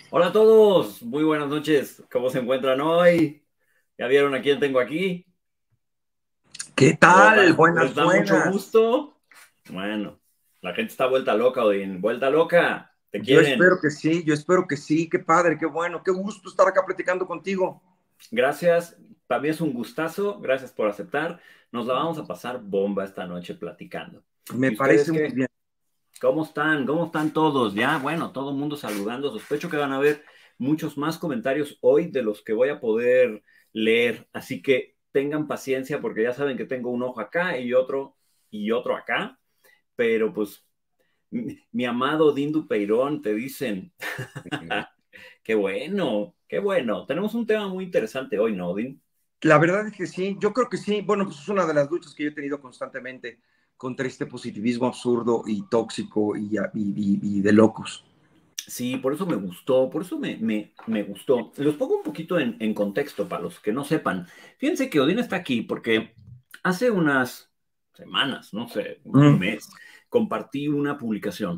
Hola a todos, muy buenas noches. ¿Cómo se encuentran hoy? ¿Ya vieron a quién tengo aquí? ¿Qué ¿O tal? les Buenas, da mucho buenas. gusto? Bueno, la gente está vuelta loca, Odín. Vuelta loca. Te Yo quieren. espero que sí, yo espero que sí. Qué padre, qué bueno, qué gusto estar acá platicando contigo. Gracias. Para mí es un gustazo. Gracias por aceptar. Nos la vamos a pasar bomba esta noche platicando. Me ¿Y ustedes parece muy qué? bien. ¿Cómo están? ¿Cómo están todos? Ya, bueno, todo el mundo saludando. Sospecho que van a haber muchos más comentarios hoy de los que voy a poder leer. Así que tengan paciencia porque ya saben que tengo un ojo acá y otro acá. Pero pues, mi amado Dindu Peirón, te dicen. Qué bueno, qué bueno. Tenemos un tema muy interesante hoy, ¿no, Din? La verdad es que sí, yo creo que sí. Bueno, pues es una de las luchas que yo he tenido constantemente contra este positivismo absurdo y tóxico y de locos. Sí, por eso me gustó, por eso me gustó. Los pongo un poquito en contexto para los que no sepan. Fíjense que Odín está aquí porque hace unas semanas, no sé, un Mm. mes, compartí una publicación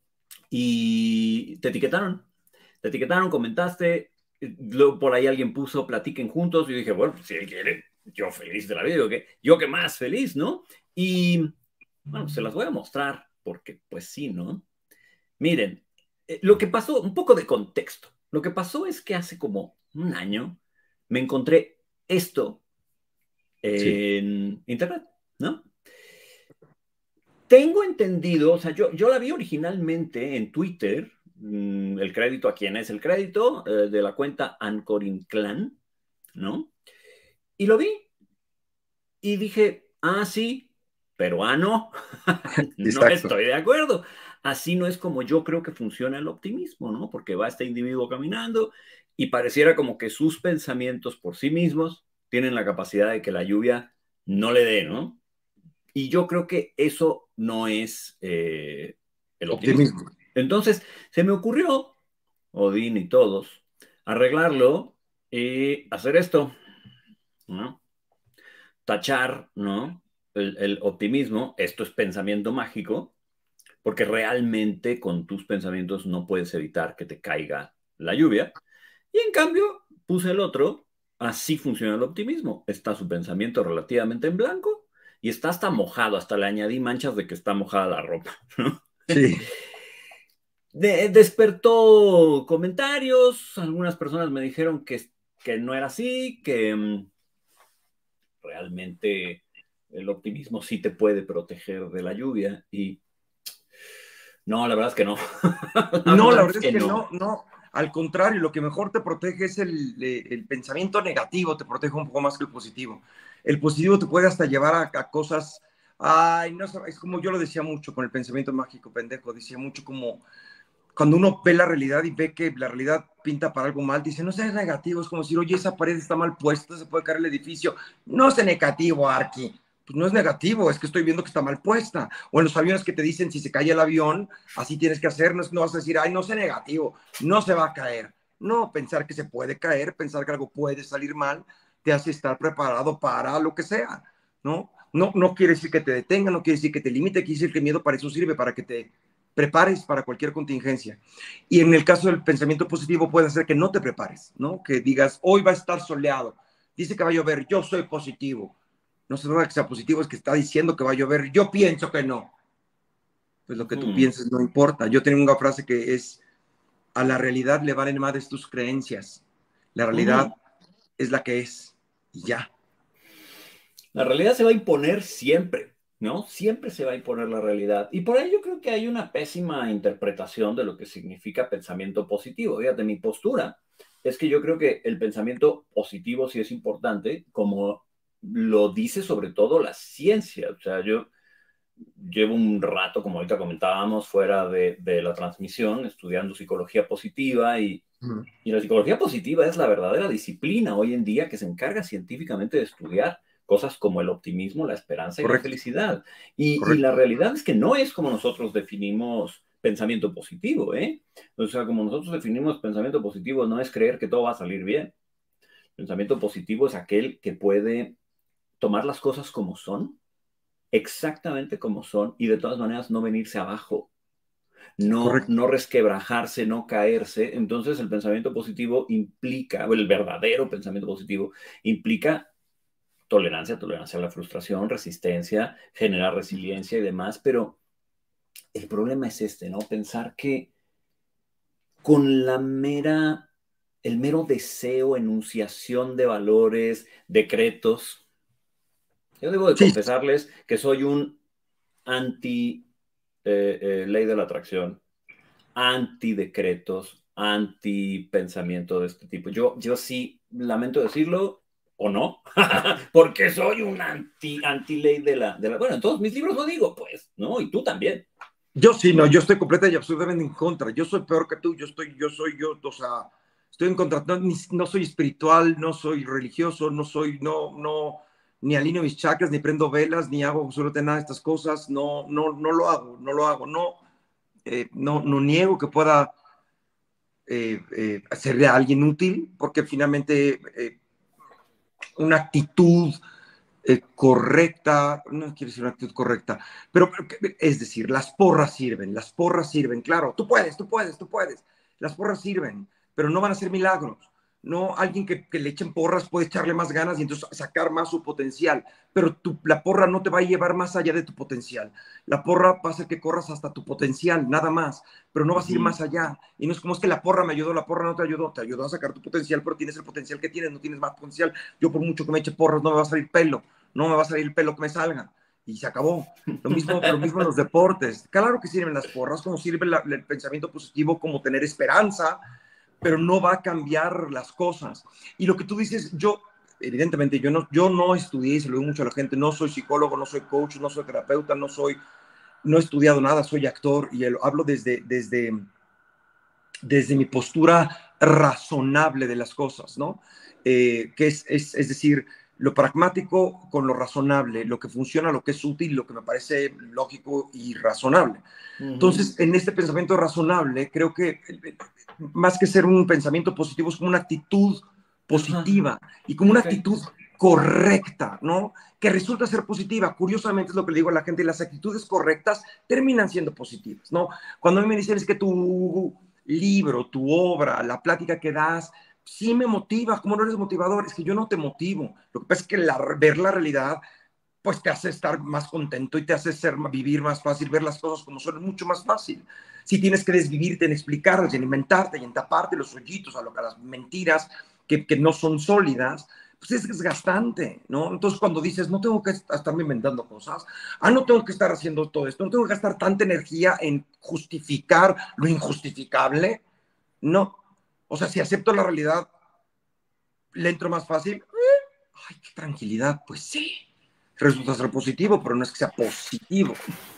y te etiquetaron. Te etiquetaron, comentaste, luego por ahí alguien puso platiquen juntos y yo dije, bueno, pues, si él quiere, yo feliz de la vida, yo que más feliz, ¿no? Y bueno, se las voy a mostrar porque pues sí, ¿no? Miren, lo que pasó, un poco de contexto. Lo que pasó es que hace como un año me encontré esto Sí. en internet, ¿no? Tengo entendido, o sea, yo la vi originalmente en Twitter, el crédito a quién es el crédito, de la cuenta Ancorin Clan, ¿no? Y lo vi y dije, ah, sí, pero no, no Exacto. estoy de acuerdo. Así no es como yo creo que funciona el optimismo, ¿no? Porque va este individuo caminando y pareciera como que sus pensamientos por sí mismos tienen la capacidad de que la lluvia no le dé, ¿no? Y yo creo que eso no es el optimismo. Optimismo. Entonces, se me ocurrió, Odín y todos, arreglarlo y hacer esto, ¿no? Tachar, ¿no? El optimismo, esto es pensamiento mágico, porque realmente con tus pensamientos no puedes evitar que te caiga la lluvia. Y en cambio, puse el otro, así funciona el optimismo. Está su pensamiento relativamente en blanco y está hasta mojado, hasta le añadí manchas de que está mojada la ropa, ¿no? Sí. Despertó comentarios, algunas personas me dijeron que no era así, que realmente el optimismo sí te puede proteger de la lluvia y no, la verdad es que no. La No, la verdad es verdad es que que no. no, no. Al contrario, lo que mejor te protege es el pensamiento negativo, te protege un poco más que el positivo. El positivo te puede hasta llevar a cosas, ay, no sé, es como yo lo decía mucho con el pensamiento mágico, pendejo, decía mucho como cuando uno ve la realidad y ve que la realidad pinta para algo mal, dice, no seas negativo, es como decir, oye, esa pared está mal puesta, se puede caer el edificio. No sé negativo, Arki. Pues no es negativo, es que estoy viendo que está mal puesta. O en los aviones que te dicen, si se cae el avión, así tienes que hacer, no, no vas a decir, ay, no sé negativo, no se va a caer. No, pensar que se puede caer, pensar que algo puede salir mal, te hace estar preparado para lo que sea, ¿no? No, no quiere decir que te detenga, no quiere decir que te limite, quiere decir que el miedo para eso sirve, para que te prepares para cualquier contingencia. Y en el caso del pensamiento positivo puede ser que no te prepares, ¿no? Que digas, hoy va a estar soleado, dice que va a llover, yo soy positivo. No se trata de que sea positivo, es que está diciendo que va a llover, yo pienso que no. Pues lo que tú Ujú, pienses no importa. Yo tengo una frase que es, a la realidad le valen madres tus creencias. La realidad ujú. es la que es. Y ya. La realidad se va a imponer siempre, ¿no? Siempre se va a imponer la realidad. Y por ahí yo creo que hay una pésima interpretación de lo que significa pensamiento positivo. Fíjate, mi postura es que yo creo que el pensamiento positivo sí es importante, como lo dice sobre todo la ciencia. O sea, yo llevo un rato, como ahorita comentábamos, fuera de la transmisión, estudiando psicología positiva y la psicología positiva es la verdadera disciplina hoy en día que se encarga científicamente de estudiar cosas como el optimismo, la esperanza y la Correcto, felicidad. Y la correcto. realidad es que no es como nosotros definimos pensamiento positivo, ¿eh? O sea, como nosotros definimos pensamiento positivo, no es creer que todo va a salir bien. Pensamiento positivo es aquel que puede tomar las cosas como son, exactamente como son, y de todas maneras no venirse abajo. correcto. no resquebrajarse, no caerse. Entonces el pensamiento positivo implica, o el verdadero pensamiento positivo implica tolerancia, tolerancia a la frustración, resistencia, generar resiliencia y demás, pero el problema es este, ¿no? Pensar que con el mero deseo, enunciación de valores, decretos. Yo debo de Sí, confesarles que soy un anti ley de la atracción, anti decretos, anti pensamiento de este tipo. Yo sí, lamento decirlo, o no, porque soy un anti ley bueno, en todos mis libros lo digo, pues, ¿no? Y tú también. yo sí, no, yo estoy completa y absolutamente en contra. Yo soy peor que tú, o sea, estoy en contra. No, no soy espiritual, no soy religioso, ni alineo mis chakras, ni prendo velas, ni hago absolutamente nada de estas cosas. No lo hago, no lo hago. No niego que pueda ser alguien útil, porque finalmente una actitud correcta, no quiero decir una actitud correcta, pero es decir, las porras sirven, claro, tú puedes, tú puedes, tú puedes, las porras sirven, pero no van a ser milagros. No, alguien que le echen porras puede echarle más ganas y entonces sacar más su potencial, pero la porra no te va a llevar más allá de tu potencial. La porra va a hacer que corras hasta tu potencial, nada más, pero no vas a ir más allá. Y no es como es que la porra me ayudó, la porra no te ayudó a sacar tu potencial, pero tienes el potencial que tienes, no tienes más potencial. Yo por mucho que me eche porras no me va a salir pelo, no me va a salir el pelo que me salga. Y se acabó. Lo mismo en los deportes. Claro que sirven las porras, como sirve el pensamiento positivo, como tener esperanza, pero no va a cambiar las cosas. Y lo que tú dices, evidentemente, yo no estudié, y se lo digo mucho a la gente, no soy psicólogo, no soy coach, no soy terapeuta, no he estudiado nada, soy actor y hablo desde mi postura razonable de las cosas, ¿no? Que es decir, lo pragmático con lo razonable, lo que funciona, lo que es útil, lo que me parece lógico y razonable. Entonces, en este pensamiento razonable, creo que más que ser un pensamiento positivo, es como una actitud positiva y como una Okay. actitud correcta, ¿no? Que resulta ser positiva. Curiosamente es lo que le digo a la gente, las actitudes correctas terminan siendo positivas, ¿no? Cuando a mí me dicen es que tu libro, tu obra, la plática que das, sí me motiva. ¿Cómo no eres motivador? Es que yo no te motivo. Lo que pasa es que ver la realidad pues te hace estar más contento y te hace vivir más fácil, ver las cosas como son mucho más fácil. Si tienes que desvivirte en explicarlas, en inventarte y en taparte los hoyitos a las mentiras que no son sólidas, pues es desgastante, ¿no? Entonces cuando dices, no tengo que estarme inventando cosas, no tengo que estar haciendo todo esto, no tengo que gastar tanta energía en justificar lo injustificable, no. O sea, si acepto la realidad, le entro más fácil. Ay, qué tranquilidad, pues sí. Resulta ser positivo, pero no es que sea positivo.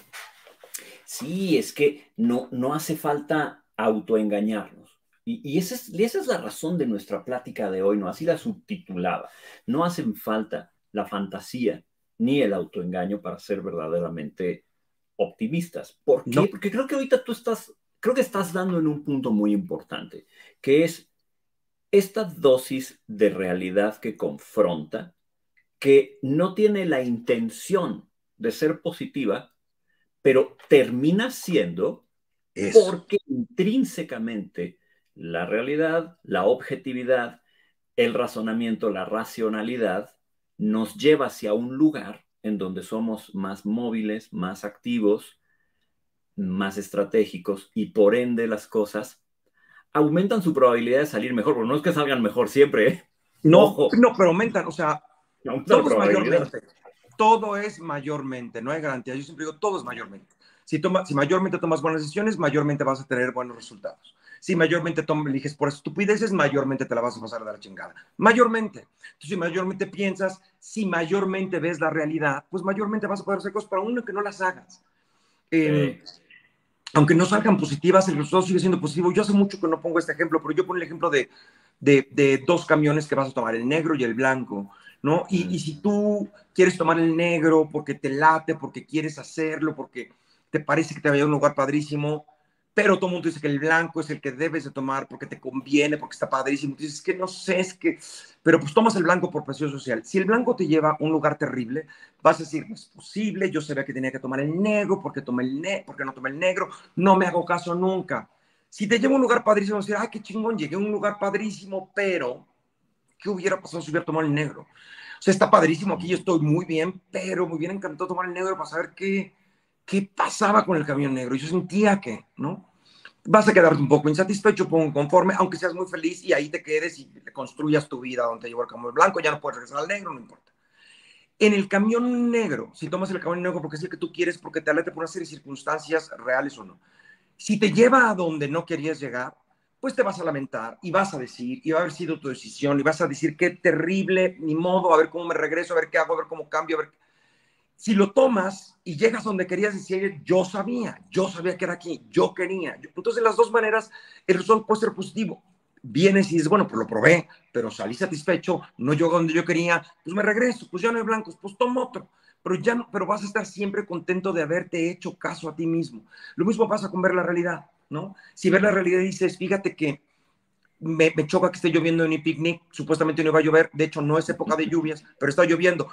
Sí, es que no hace falta autoengañarnos. Esa es la razón de nuestra plática de hoy, ¿no? Así la subtitulaba. No hacen falta la fantasía ni el autoengaño para ser verdaderamente optimistas. ¿Por qué? No, Porque creo que ahorita creo que estás dando en un punto muy importante, que es esta dosis de realidad que confronta, que no tiene la intención de ser positiva, pero termina siendo eso. porque intrínsecamente la realidad, la objetividad, el razonamiento, la racionalidad nos lleva hacia un lugar en donde somos más móviles, más activos, más estratégicos y por ende las cosas aumentan su probabilidad de salir mejor, pero no es que salgan mejor siempre, ¿eh? No, Ojo, no, pero aumentan, o sea, aumenta la todo es probabilidad. mayormente. Todo es mayormente, no hay garantía. Yo siempre digo, todo es mayormente. Si mayormente tomas buenas decisiones, mayormente vas a tener buenos resultados. Si mayormente eliges por estupideces, mayormente te la vas a pasar de la chingada. Mayormente. Entonces, si mayormente piensas, si mayormente ves la realidad, pues mayormente vas a poder hacer cosas para uno que no las hagas. Eh, Sí. Aunque no salgan positivas, el resultado sigue siendo positivo. Yo hace mucho que no pongo este ejemplo, pero yo pongo el ejemplo de dos camiones que vas a tomar, el negro y el blanco, ¿no? Y si tú quieres tomar el negro porque te late, porque quieres hacerlo, porque te parece que te vaya a un lugar padrísimo, pero todo el mundo dice que el blanco es el que debes de tomar porque te conviene, porque está padrísimo. Dices, es que no sé, es que... Pero pues tomas el blanco por presión social. Si el blanco te lleva a un lugar terrible, vas a decir, no es posible, yo sabía que tenía que tomar el negro, porque porque no tomé el negro, no me hago caso nunca. Si te lleva a un lugar padrísimo, vas a decir, ay, qué chingón, llegué a un lugar padrísimo, pero ¿qué hubiera pasado si hubiera tomado el negro? O sea, está padrísimo, aquí yo estoy muy bien, pero me hubiera encantado tomar el negro para saber qué pasaba con el camión negro. Y yo sentía que, ¿no? Vas a quedarte un poco insatisfecho, poco inconforme, aunque seas muy feliz y ahí te quedes y construyas tu vida donde te llevó el camión blanco, ya no puedes regresar al negro, no importa. En el camión negro, si tomas el camión negro porque es el que tú quieres, porque te alete por una serie de circunstancias reales o no, si te lleva a donde no querías llegar, pues te vas a lamentar y vas a decir, y va a haber sido tu decisión, y vas a decir, qué terrible, ni modo, a ver cómo me regreso, a ver qué hago, a ver cómo cambio, a ver. Si lo tomas y llegas donde querías decir, yo sabía que era aquí, yo quería. Entonces, de las dos maneras, el resultado puede ser positivo. Vienes y dices, bueno, pues lo probé, pero salí satisfecho, no llego donde yo quería, pues me regreso, pues ya no hay blancos, pues tomo otro. Pero, ya no, pero vas a estar siempre contento de haberte hecho caso a ti mismo. Lo mismo pasa con ver la realidad, ¿no? Si ver la realidad y dices, fíjate que me choca que esté lloviendo en mi picnic, supuestamente no iba a llover, de hecho no es época de lluvias, pero está lloviendo,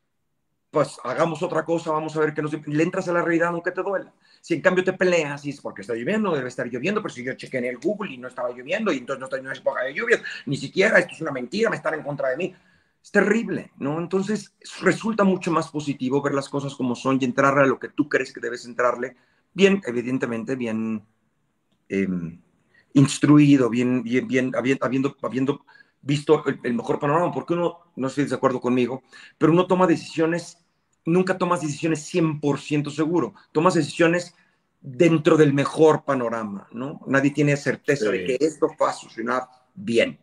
pues hagamos otra cosa, vamos a ver que le entras a la realidad aunque te duela. Si en cambio te peleas y es porque está lloviendo, debe estar lloviendo, pero si yo chequeé en el Google y no estaba lloviendo y entonces no es época de lluvias, ni siquiera esto es una mentira, me están en contra de mí. Es terrible, ¿no? Entonces resulta mucho más positivo ver las cosas como son y entrarle a lo que tú crees que debes entrarle, bien, evidentemente, bien eh, instruido, habiendo visto el mejor panorama, porque uno, no estoy de acuerdo conmigo, pero uno toma decisiones, nunca tomas decisiones 100% seguro, tomas decisiones dentro del mejor panorama, ¿no? Nadie tiene certeza de que Sí. esto va a funcionar bien.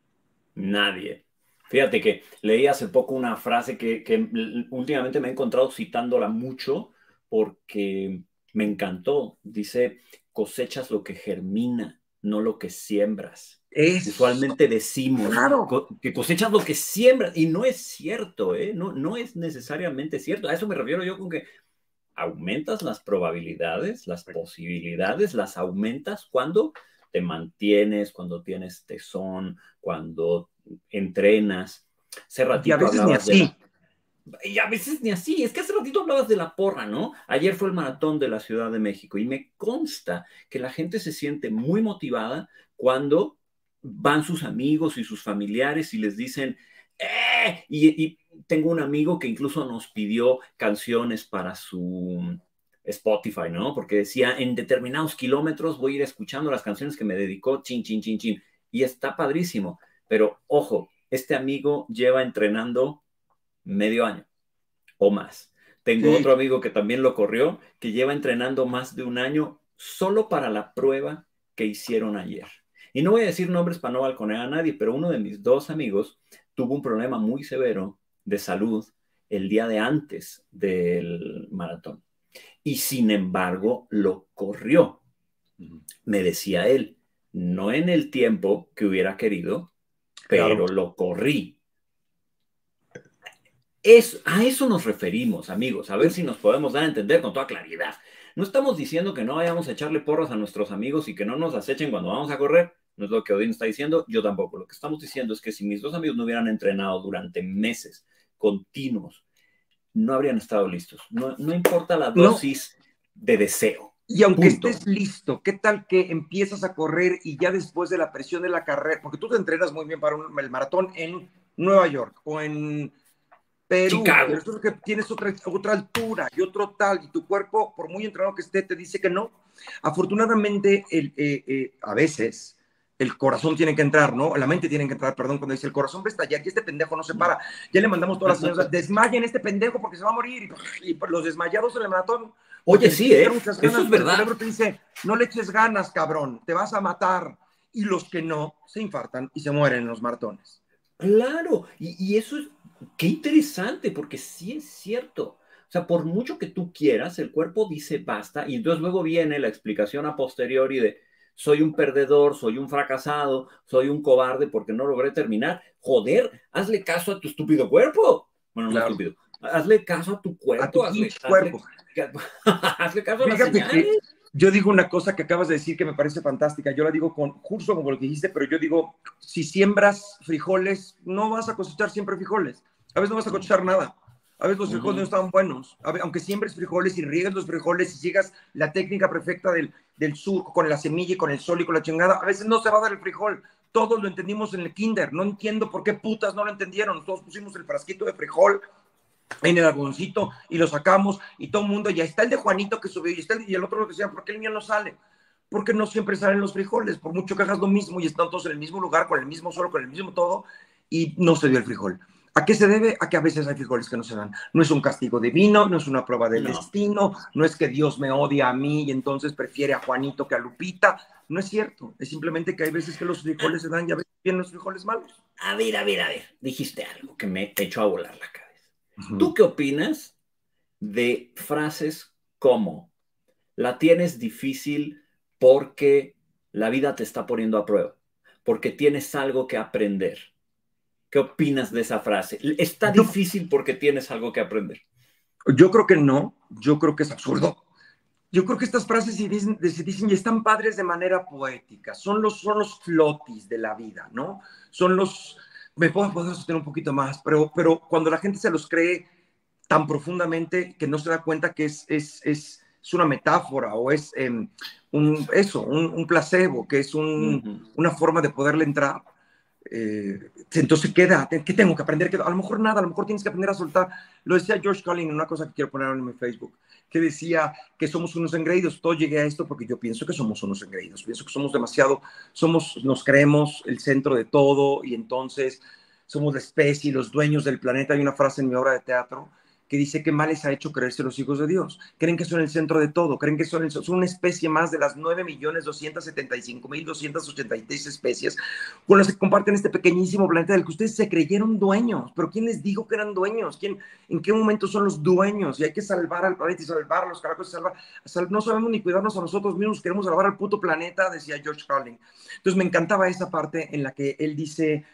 Nadie. Fíjate que leí hace poco una frase que últimamente me he encontrado citándola mucho porque me encantó. Dice, cosechas lo que germina, no lo que siembras. Es Usualmente decimos claro. que cosechas lo que siembras y no es cierto, ¿eh? No, no es necesariamente cierto. A eso me refiero yo con que aumentas las probabilidades, las posibilidades, las aumentas cuando te mantienes, cuando tienes tesón, cuando entrenas. Hace Y a ratito veces ni hablabas de así. la... Y a veces ni así, es que hace ratito hablabas de la porra, ¿no? Ayer fue el maratón de la Ciudad de México y me consta que la gente se siente muy motivada cuando van sus amigos y sus familiares y les dicen, y tengo un amigo que incluso nos pidió canciones para su Spotify, ¿no? Porque decía, en determinados kilómetros voy a ir escuchando las canciones que me dedicó, chin, chin, chin, chin. Y está padrísimo. Pero ojo, este amigo lleva entrenando medio año o más. Tengo Sí, otro amigo que también lo corrió, que lleva entrenando más de un año solo para la prueba que hicieron ayer. Y no voy a decir nombres para no balconear a nadie, pero uno de mis dos amigos tuvo un problema muy severo de salud el día de antes del maratón. Y sin embargo, lo corrió. Me decía él, no en el tiempo que hubiera querido, claro. pero lo corrí. A eso nos referimos, amigos, a ver si nos podemos dar a entender con toda claridad. No estamos diciendo que no vayamos a echarle porras a nuestros amigos y que no nos acechen cuando vamos a correr. No es lo que Odín está diciendo, yo tampoco. Lo que estamos diciendo es que si mis dos amigos no hubieran entrenado durante meses continuos, no habrían estado listos. No, no importa la No, dosis de deseo. y aunque Punto. estés listo, ¿qué tal que empiezas a correr y ya después de la presión de la carrera, porque tú te entrenas muy bien para el maratón en Nueva York o en Perú, y Chicago. resulta que tienes otra altura y otro tal, y tu cuerpo, por muy entrenado que esté, te dice que no? Afortunadamente, a veces el corazón tiene que entrar, ¿no? La mente tiene que entrar, perdón, cuando dice el corazón va a estallar y este pendejo no se para. Ya le mandamos todas las señales, desmayen este pendejo porque se va a morir. Y los desmayados en el maratón, porque Oye, les sí, quieres echar muchas eso ganas, es pero el verdad. cerebro te dice, no le eches ganas, cabrón, te vas a matar. Y los que no, se infartan y se mueren en los maratones. Claro, y eso es, qué interesante, porque sí es cierto. O sea, por mucho que tú quieras, el cuerpo dice basta, y entonces luego viene la explicación a posteriori de soy un perdedor, soy un fracasado, soy un cobarde porque no logré terminar. Joder, hazle caso a tu estúpido cuerpo. Bueno, no Claro, estúpido. Hazle caso a tu a tu cuerpo, pinche cuerpo. hazle caso a las Fíjate que señales. Yo digo una cosa que acabas de decir que me parece fantástica. Yo la digo con justo como lo que dijiste, pero yo digo, si siembras frijoles, no vas a cosechar siempre frijoles. A veces no vas a cosechar nada. A veces los frijoles no estaban buenos. Aunque siembres frijoles y riegues los frijoles y sigas la técnica perfecta del surco con la semilla y con el sol y con la chingada, a veces no se va a dar el frijol. Todos lo entendimos en el kinder. No entiendo por qué putas no lo entendieron. Todos pusimos el frasquito de frijol en el algodoncito y lo sacamos y todo el mundo, ya está el de Juanito que subió y el otro lo decía, ¿por qué el mío no sale? Porque no siempre salen los frijoles, por mucho que hagas lo mismo y están todos en el mismo lugar, con el mismo suelo, con el mismo todo, y no se dio el frijol. ¿A qué se debe? A que a veces hay frijoles que no se dan. No es un castigo divino, no es una prueba del destino, no es que Dios me odia a mí y entonces prefiere a Juanito que a Lupita. No es cierto, es simplemente que hay veces que los frijoles se dan y a veces vienen los frijoles malos. A ver, dijiste algo que me echó a volar la cabeza. ¿Tú qué opinas de frases como la tienes difícil porque la vida te está poniendo a prueba, porque tienes algo que aprender? ¿Qué opinas de esa frase? ¿Está difícil porque tienes algo que aprender? Yo creo que no, yo creo que es absurdo. Yo creo que estas frases se dicen y están padres de manera poética. Son los flotis de la vida, ¿no? Son los... Me puedo sostener un poquito más, pero cuando la gente se los cree tan profundamente que no se da cuenta que es una metáfora o es un placebo, que es una forma de poderle entrar. Entonces queda, ¿qué tengo que aprender? A lo mejor nada, a lo mejor tienes que aprender a soltar. Lo decía George Carlin en una cosa que quiero poner en mi Facebook, que decía que somos unos engreídos. Todo llegué a esto porque yo pienso que somos unos engreídos, pienso que somos demasiado, nos creemos el centro de todo y entonces somos la especie, los dueños del planeta. Hay una frase en mi obra de teatro que dice que mal les ha hecho creerse los hijos de Dios. Creen que son el centro de todo, creen que son una especie más de las 9.275.283 especies con las que comparten este pequeñísimo planeta del que ustedes se creyeron dueños. Pero ¿quién les dijo que eran dueños? ¿En qué momento son los dueños? Y hay que salvar al planeta y salvar a los carajos, no sabemos ni cuidarnos a nosotros mismos, queremos salvar al puto planeta, decía George Carlin. Entonces me encantaba esa parte en la que él dice,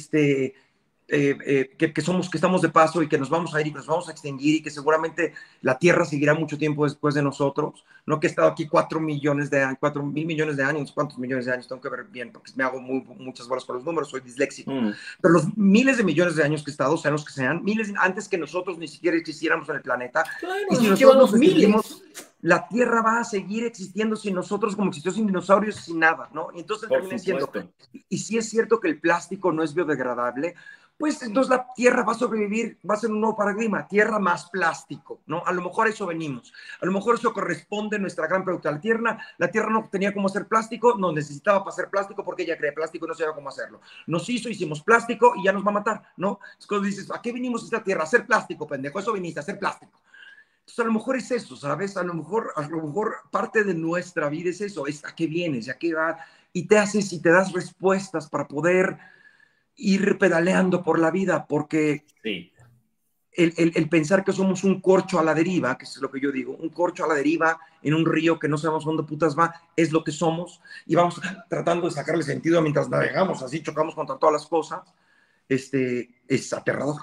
que estamos de paso y que nos vamos a ir y que nos vamos a extinguir y que seguramente la Tierra seguirá mucho tiempo después de nosotros, no que he estado aquí 4.000.000.000 de años, ¿cuántos millones de años? Tengo que ver bien porque me hago muchas bolas con los números, soy disléxico, pero los miles de millones de años que he estado, sean los que sean, miles antes que nosotros ni siquiera existiéramos en el planeta, claro, y si nosotros seguimos, la Tierra va a seguir existiendo sin nosotros, como existió sin dinosaurios, sin nada, ¿no? Y entonces termina diciendo, y si es cierto que el plástico no es biodegradable, pues entonces la Tierra va a sobrevivir, va a ser un nuevo paradigma, Tierra más plástico, ¿no? A lo mejor a eso venimos, a lo mejor eso corresponde a nuestra gran pregunta. La Tierra no tenía cómo hacer plástico, no necesitaba para hacer plástico porque ella crea plástico y no sabía cómo hacerlo. Nos hicimos plástico y ya nos va a matar, ¿no? Es cuando dices, ¿a qué vinimos a esta Tierra? A hacer plástico, pendejo, eso viniste, a hacer plástico. Entonces a lo mejor es eso, ¿sabes? A lo mejor parte de nuestra vida es eso, es a qué vienes, a qué va, y te das respuestas para poder ir pedaleando por la vida, porque el pensar que somos un corcho a la deriva, que es lo que yo digo, un corcho a la deriva en un río que no sabemos dónde putas va, es lo que somos, y vamos tratando de sacarle sentido mientras navegamos, así chocamos contra todas las cosas, es aterrador.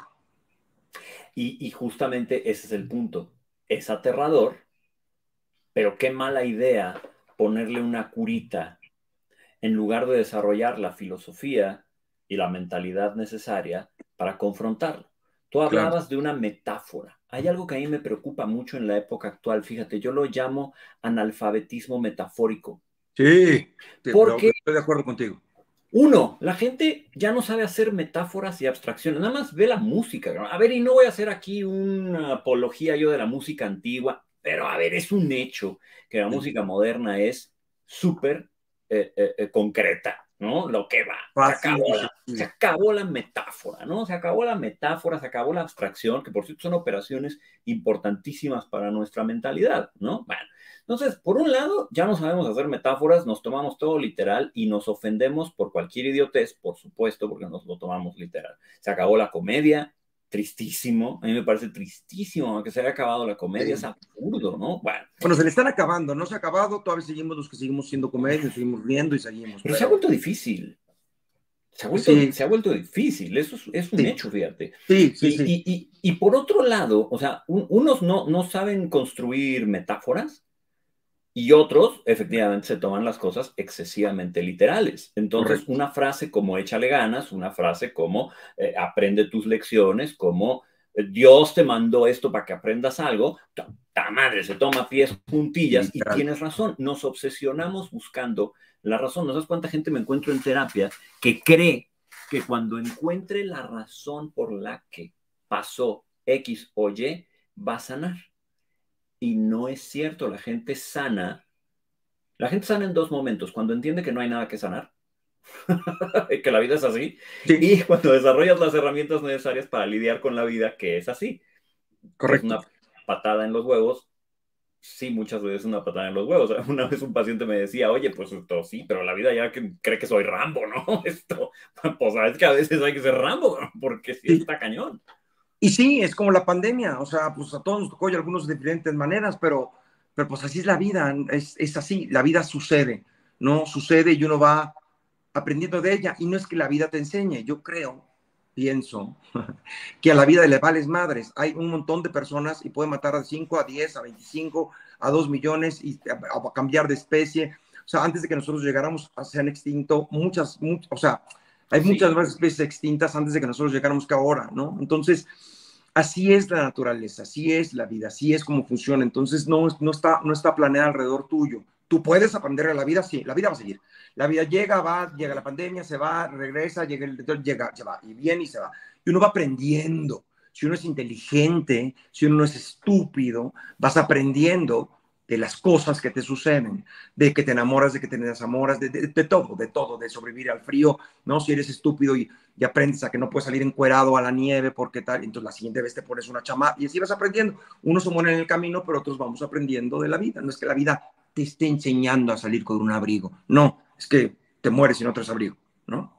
Y justamente ese es el punto, es aterrador, pero qué mala idea ponerle una curita en lugar de desarrollar la filosofía y la mentalidad necesaria para confrontarlo. Tú hablabas de una metáfora. Hay algo que a mí me preocupa mucho en la época actual, fíjate, yo lo llamo analfabetismo metafórico. Sí, porque estoy de acuerdo contigo. Uno, la gente ya no sabe hacer metáforas y abstracciones, nada más ve la música. A ver, y no voy a hacer aquí una apología yo de la música antigua, pero a ver, es un hecho que la música moderna es súper concreta, ¿no? Lo que va. Se acabó la metáfora, ¿no? Se acabó la metáfora, se acabó la abstracción, que por cierto son operaciones importantísimas para nuestra mentalidad, ¿no? Bueno, entonces, por un lado, ya no sabemos hacer metáforas, nos tomamos todo literal y nos ofendemos por cualquier idiotez, por supuesto, porque nos lo tomamos literal. Se acabó la comedia, tristísimo, a mí me parece tristísimo que se haya acabado la comedia, es absurdo, ¿no? Bueno, se le están acabando, no se ha acabado, todavía seguimos los que seguimos siendo comedia, seguimos riendo y seguimos. Pero se ha vuelto difícil. Se ha vuelto difícil, eso es un hecho, fíjate. Y por otro lado, o sea, unos no saben construir metáforas Y otros, efectivamente, se toman las cosas excesivamente literales. Entonces, Correcto. una frase como échale ganas, una frase como aprende tus lecciones, como Dios te mandó esto para que aprendas algo, ta madre, se toma pies juntillas y Literal. tienes razón. Nos obsesionamos buscando la razón. ¿No sabes cuánta gente me encuentro en terapia que cree que cuando encuentre la razón por la que pasó X o Y, va a sanar? Y no es cierto, la gente sana en dos momentos, cuando entiende que no hay nada que sanar, que la vida es así, Sí, y cuando desarrollas las herramientas necesarias para lidiar con la vida que es así, que es correcto. una patada en los huevos. Sí, muchas veces una patada en los huevos. Una vez un paciente me decía, oye, pues esto sí, pero la vida ya que cree que soy Rambo, ¿no? Esto, pues sabes que a veces hay que ser Rambo, porque sí Sí. está cañón. Y sí, es como la pandemia, o sea, pues a todos nos tocó y a algunos de diferentes maneras, pero pues así es la vida, es así, la vida sucede, ¿no? Sucede y uno va aprendiendo de ella. Y no es que la vida te enseñe, yo creo, pienso, que a la vida le vales madres. Hay un montón de personas y puede matar a 5, a 10, a 25, a 2 millones y a cambiar de especie. O sea, antes de que nosotros llegáramos, se han extinto o sea, hay muchas Sí, más especies extintas antes de que nosotros llegáramos que ahora, ¿no? Entonces, así es la naturaleza, así es la vida, así es como funciona. Entonces, no está planeada alrededor tuyo. Tú puedes aprender a la vida, sí, la vida va a seguir. La vida llega, va, llega la pandemia, se va, regresa, llega, se va, y viene y se va. Y uno va aprendiendo. Si uno es inteligente, si uno no es estúpido, vas aprendiendo de las cosas que te suceden, de que te enamoras, de que te desamoras, de todo, de sobrevivir al frío, ¿no? Si eres estúpido y aprendes a que no puedes salir encuerado a la nieve porque tal, entonces la siguiente vez te pones una chamarra y así vas aprendiendo. Unos se mueren en el camino, pero otros vamos aprendiendo de la vida. No es que la vida te esté enseñando a salir con un abrigo, no, es que te mueres sin otro abrigo, ¿no?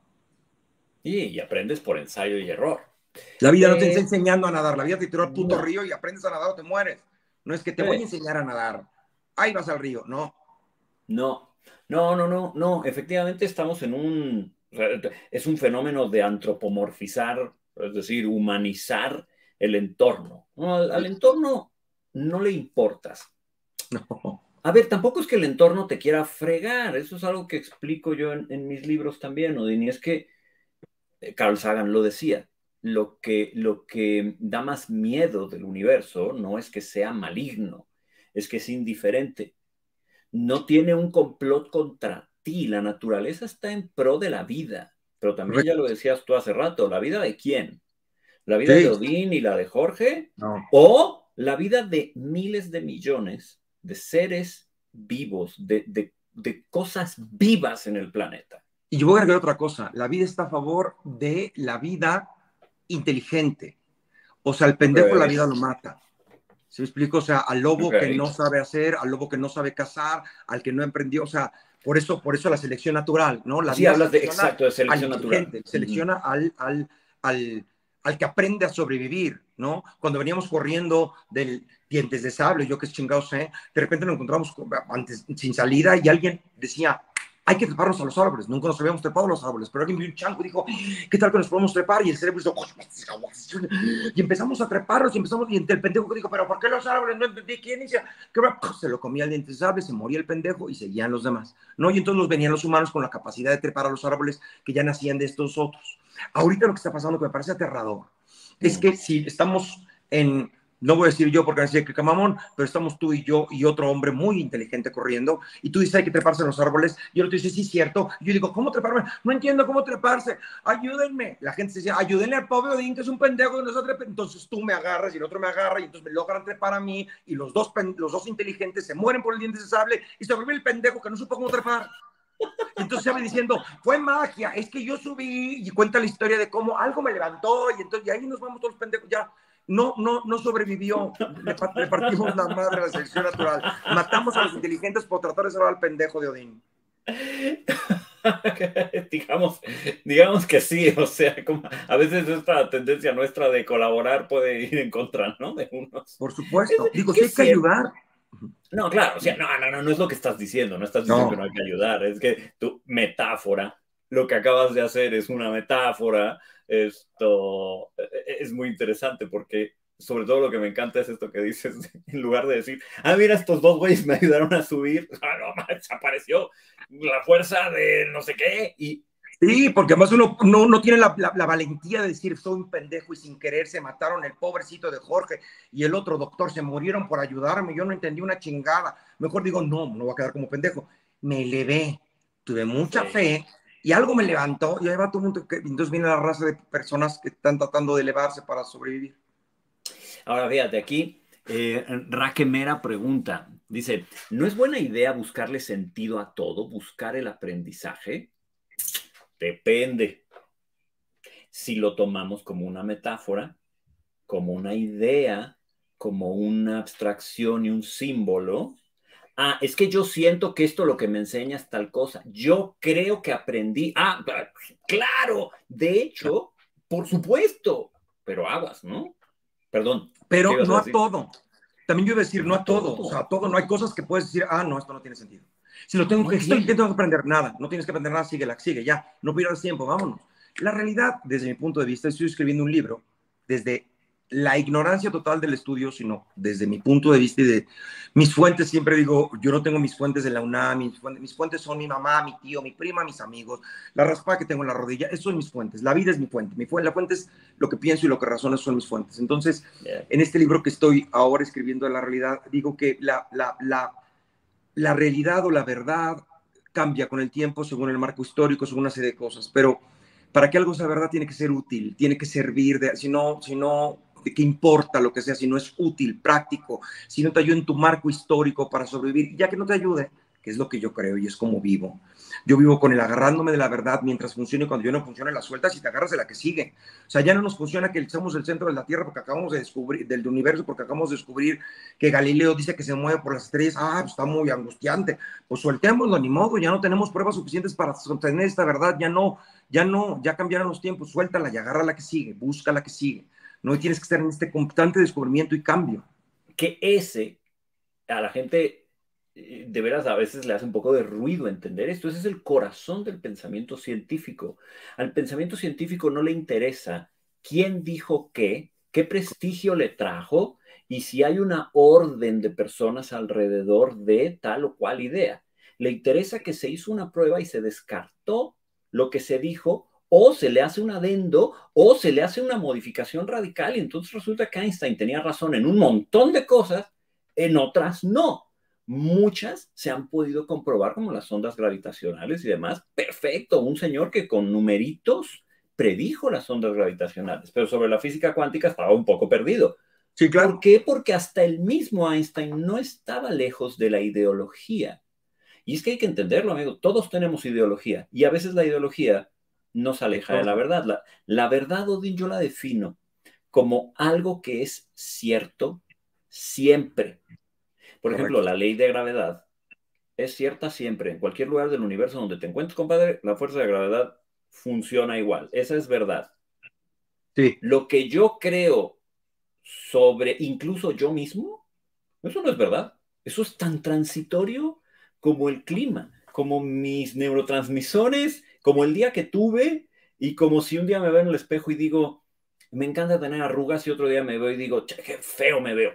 y aprendes por ensayo y error. La vida no te está Eh, enseñando a nadar, la vida te tiró al puto no, río y aprendes a nadar o te mueres. No es que te voy a eh, enseñar a nadar, ahí vas al río, no. no, no, efectivamente estamos en o sea, es un fenómeno de antropomorfizar, es decir, humanizar el entorno. No, al entorno no le importas. No. A ver, tampoco es que el entorno te quiera fregar, eso es algo que explico yo en mis libros también, Odín, y es que Carl Sagan lo decía, lo que da más miedo del universo no es que sea maligno, es que es indiferente, no tiene un complot contra ti, la naturaleza está en pro de la vida, pero también ya lo Correcto. decías tú hace rato, ¿la vida de quién? ¿La vida de Sí, Odín y la de Jorge? no. ¿O la vida de miles de millones de seres vivos, de cosas vivas en el planeta? Y yo voy a agregar otra cosa, la vida está a favor de la vida inteligente. O sea, el Ok, pendejo la vida lo mata. ¿Sí me explico? O sea, al ok. lobo que no sabe hacer, al lobo que no sabe cazar, al que no emprendió, o sea, por eso la selección natural, ¿no? La Sí, vida hablas de selecciona exacto, de al selección natural. inteligente, Uh -huh. selecciona al, al que aprende a sobrevivir, ¿no? Cuando veníamos corriendo del dientes de sable, yo que es chingados sé, de repente nos encontramos antes, sin salida y alguien decía, hay que treparnos a los árboles. Nunca nos habíamos trepado a los árboles, pero alguien vio un chango y dijo, ¿qué tal que nos podemos trepar? Y el cerebro hizo, y empezamos a treparlos y empezamos, y el pendejo dijo, pero ¿por qué los árboles? No entendí quién inicia. Se lo comía el diente de sable, se moría el pendejo y seguían los demás, ¿no? Y entonces los venían los humanos con la capacidad de trepar a los árboles que ya nacían de estos otros. Ahorita lo que está pasando, que me parece aterrador, es Mm. que si estamos en, no voy a decir yo porque me decía que camamón, pero estamos tú y yo y otro hombre muy inteligente corriendo, y tú dices hay que treparse en los árboles, y el otro dice sí, cierto, y yo digo, ¿cómo treparme? No entiendo cómo treparse, ayúdenme. La gente se decía, ayúdenle al pobre Odín, que es un pendejo que no se trepa. Entonces tú me agarras y el otro me agarra, y entonces me logran trepar a mí, y los dos inteligentes se mueren por el diente de sable, y se vuelve el pendejo que no supo cómo trepar. Y entonces se va diciendo, fue magia, es que yo subí y cuenta la historia de cómo algo me levantó y entonces y ahí nos vamos todos los pendejos, ya no sobrevivió, le partimos la madre a la selección natural, matamos a los inteligentes por tratar de salvar al pendejo de Odín. digamos, digamos que sí, o sea, como a veces esta tendencia nuestra de colaborar puede ir en contra, ¿no? De unos. Por supuesto, digo, Que sí hay que siempre. ayudar. No, claro, o sea, no es lo que estás diciendo, no estás diciendo que no No, hay que ayudar, es que tu metáfora, lo que acabas de hacer es una metáfora, esto es muy interesante porque sobre todo lo que me encanta es esto que dices, en lugar de decir, ah, mira, estos dos güeyes me ayudaron a subir, ah, no, manches, apareció la fuerza de no sé qué, y Sí, porque además uno no tiene la valentía de decir soy un pendejo y sin querer se mataron el pobrecito de Jorge y el otro doctor, se murieron por ayudarme, yo no entendí una chingada. Mejor digo, no voy a quedar como pendejo. Me elevé, tuve mucha sí. fe y algo me levantó y ahí va todo el mundo. Entonces viene la raza de personas que están tratando de elevarse para sobrevivir. Ahora fíjate, aquí Raquemera pregunta, dice, ¿no es buena idea buscarle sentido a todo, buscar el aprendizaje? Depende. Si lo tomamos como una metáfora, como una idea, como una abstracción y un símbolo. Ah, es que yo siento que esto lo que me enseña es tal cosa. Yo creo que aprendí. Ah, claro, de hecho, por supuesto, pero aguas, ¿no? Perdón, ¿qué Pero ibas a no a decir? todo. También yo iba a decir no No a a todo. O sea, todo. a todo no hay cosas que puedes decir, ah, no, esto no tiene sentido. Si lo tengo No que, estoy, tiene. tengo que aprender nada, no tienes que aprender nada, sigue, ya, no pierdas tiempo, vámonos. La realidad, desde mi punto de vista, estoy escribiendo un libro desde la ignorancia total del estudio, sino desde mi punto de vista y de mis fuentes. Siempre digo, yo no tengo mis fuentes de la UNAM, mis fuentes son mi mamá, mi tío, mi prima, mis amigos, la raspada que tengo en la rodilla, eso son mis fuentes. La vida es mi fuente, la fuente es lo que pienso y lo que razono, son mis fuentes. Entonces, Yeah. en este libro que estoy ahora escribiendo de la realidad, digo que la realidad o la verdad cambia con el tiempo según el marco histórico, según una serie de cosas, pero para que algo sea verdad tiene que ser útil, tiene que servir, si no, ¿de qué importa lo que sea? Si no es útil, práctico, si no te ayuda en tu marco histórico para sobrevivir, ya que no te ayude, que es lo que yo creo y es como vivo. Yo vivo con el agarrándome de la verdad mientras funcione, y cuando yo no funcione la sueltas y te agarras de la que sigue. O sea, ya no nos funciona que somos el centro de la Tierra porque acabamos de descubrir, del universo, porque acabamos de descubrir que Galileo dice que se mueve por las estrellas. Ah, pues está muy angustiante. Pues soltémoslo, ni modo, ya no tenemos pruebas suficientes para sostener esta verdad, ya cambiaron los tiempos, suéltala y agarra la que sigue, busca la que sigue. No tienes que estar en este constante descubrimiento y cambio. Que ese a la gente de veras a veces le hace un poco de ruido entender esto. Ese es el corazón del pensamiento científico. Al pensamiento científico no le interesa quién dijo qué prestigio le trajo y si hay una orden de personas alrededor de tal o cual idea. Le interesa que se hizo una prueba y se descartó lo que se dijo o se le hace un adendo o se le hace una modificación radical y entonces resulta que Einstein tenía razón en un montón de cosas, en otras no. Muchas se han podido comprobar como las ondas gravitacionales y demás. Perfecto, un señor que con numeritos predijo las ondas gravitacionales, pero sobre la física cuántica estaba un poco perdido. Sí, ¿Por claro. qué? Porque hasta el mismo Einstein no estaba lejos de la ideología. Y es que hay que entenderlo, amigo. Todos tenemos ideología y a veces la ideología nos aleja de la verdad. La verdad, Odín, yo la defino como algo que es cierto siempre. Por ejemplo, Correcto. la ley de gravedad es cierta siempre. En cualquier lugar del universo donde te encuentres, compadre, la fuerza de gravedad funciona igual. Esa es verdad. Sí. Lo que yo creo sobre incluso yo mismo, eso no es verdad. Eso es tan transitorio como el clima, como mis neurotransmisores, como el día que tuve y como si un día me veo en el espejo y digo, me encanta tener arrugas y otro día me veo y digo, che, qué feo me veo.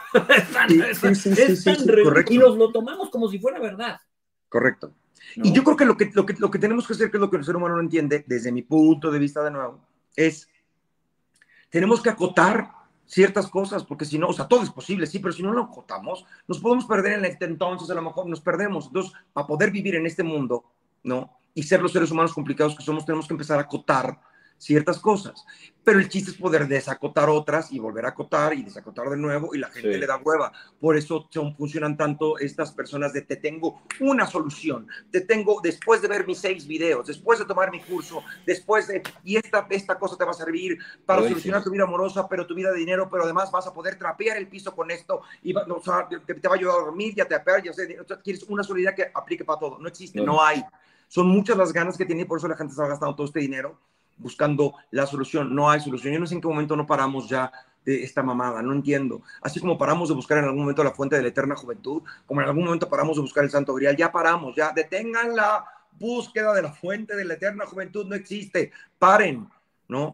Es tan y Correcto. nos lo tomamos como si fuera verdad, Correcto. Y yo ¿no? creo que lo que tenemos que hacer, que es lo que el ser humano no entiende, desde mi punto de vista de nuevo, es tenemos que acotar ciertas cosas, porque si no, o sea, todo es posible, sí, pero si no lo acotamos, nos podemos perder en este entonces, a lo mejor nos perdemos. Entonces, para poder vivir en este mundo, ¿no? Y ser los seres humanos complicados que somos, tenemos que empezar a acotar ciertas cosas. Pero el chiste es poder desacotar otras y volver a acotar y desacotar de nuevo y la gente le Sí. da hueva. Por eso funcionan tanto estas personas de te tengo una solución, te tengo después de ver mis 6 videos, después de tomar mi curso, después de, y esta cosa te va a servir para Uy, solucionar sí. tu vida amorosa, pero tu vida de dinero, pero además vas a poder trapear el piso con esto y o sea, te va a ayudar a dormir, ya te apear, ya sé, quieres una solución que aplique para todo. No existe, No. no hay. Son muchas las ganas que tiene y por eso la gente está gastando todo este dinero buscando la solución. No hay solución. Yo no sé en qué momento no paramos ya de esta mamada, no entiendo. Así como paramos de buscar en algún momento la fuente de la eterna juventud, como en algún momento paramos de buscar el santo grial, ya paramos, ya detengan la búsqueda de la fuente de la eterna juventud, no existe, paren, ¿no?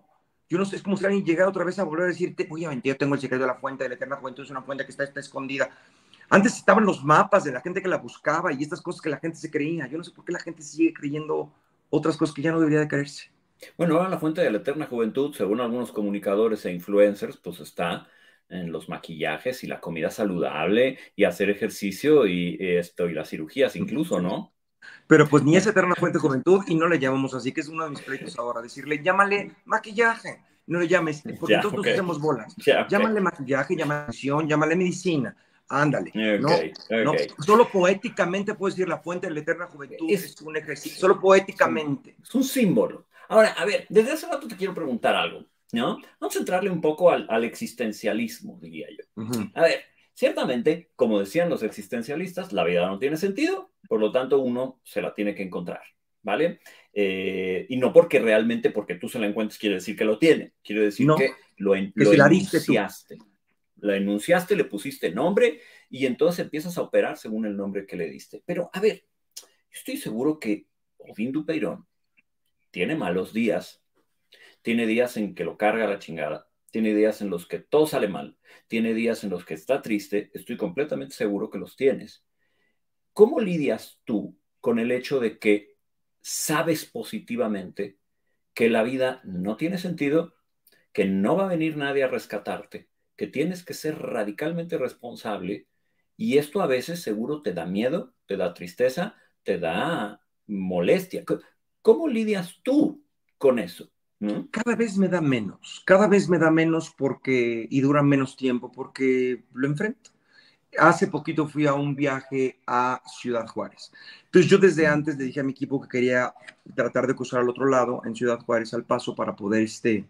Yo no sé, es como si alguien llegara otra vez a volver a decirte, oye, yo tengo el secreto de la fuente de la eterna juventud, es una fuente que está escondida. Antes estaban los mapas de la gente que la buscaba y estas cosas que la gente se creía. Yo no sé por qué la gente sigue creyendo otras cosas que ya no debería de creerse. Bueno, ahora la fuente de la eterna juventud, según algunos comunicadores e influencers, pues está en los maquillajes y la comida saludable y hacer ejercicio y las cirugías incluso, ¿no? Pero pues ni es eterna fuente de juventud y no le llamamos así, que es uno de mis pleitos ahora, decirle, llámale maquillaje, no le llames, porque Ya, entonces ok. nos hacemos bolas. Ya, ok. Llámale maquillaje, llámale acción, llámale medicina, ándale. Ok, No, ok. no, solo poéticamente puedes decir la fuente de la eterna juventud Es, es un ejercicio, solo poéticamente. es un símbolo. Ahora, a ver, desde hace rato te quiero preguntar algo, ¿no? Vamos a entrarle un poco al existencialismo, diría yo. Uh -huh. A ver, ciertamente, como decían los existencialistas, la vida no tiene sentido, por lo tanto uno se la tiene que encontrar, ¿vale? Y no porque realmente porque tú se la encuentres quiere decir que lo tiene, quiere decir No, que que lo se la diste tú. enunciaste. Lo enunciaste, le pusiste nombre y entonces empiezas a operar según el nombre que le diste. Pero, a ver, yo estoy seguro que Odín Dupeirón tiene malos días, tiene días en que lo carga la chingada, tiene días en los que todo sale mal, tiene días en los que está triste, estoy completamente seguro que los tienes. ¿Cómo lidias tú con el hecho de que sabes positivamente que la vida no tiene sentido, que no va a venir nadie a rescatarte, que tienes que ser radicalmente responsable y esto a veces seguro te da miedo, te da tristeza, te da molestia? ¿Cómo lidias tú con eso? ¿No? Cada vez me da menos porque, y dura menos tiempo porque lo enfrento. Hace poquito fui a un viaje a Ciudad Juárez. Entonces yo desde antes le dije a mi equipo que quería tratar de cruzar al otro lado, en Ciudad Juárez, al Paso, para poder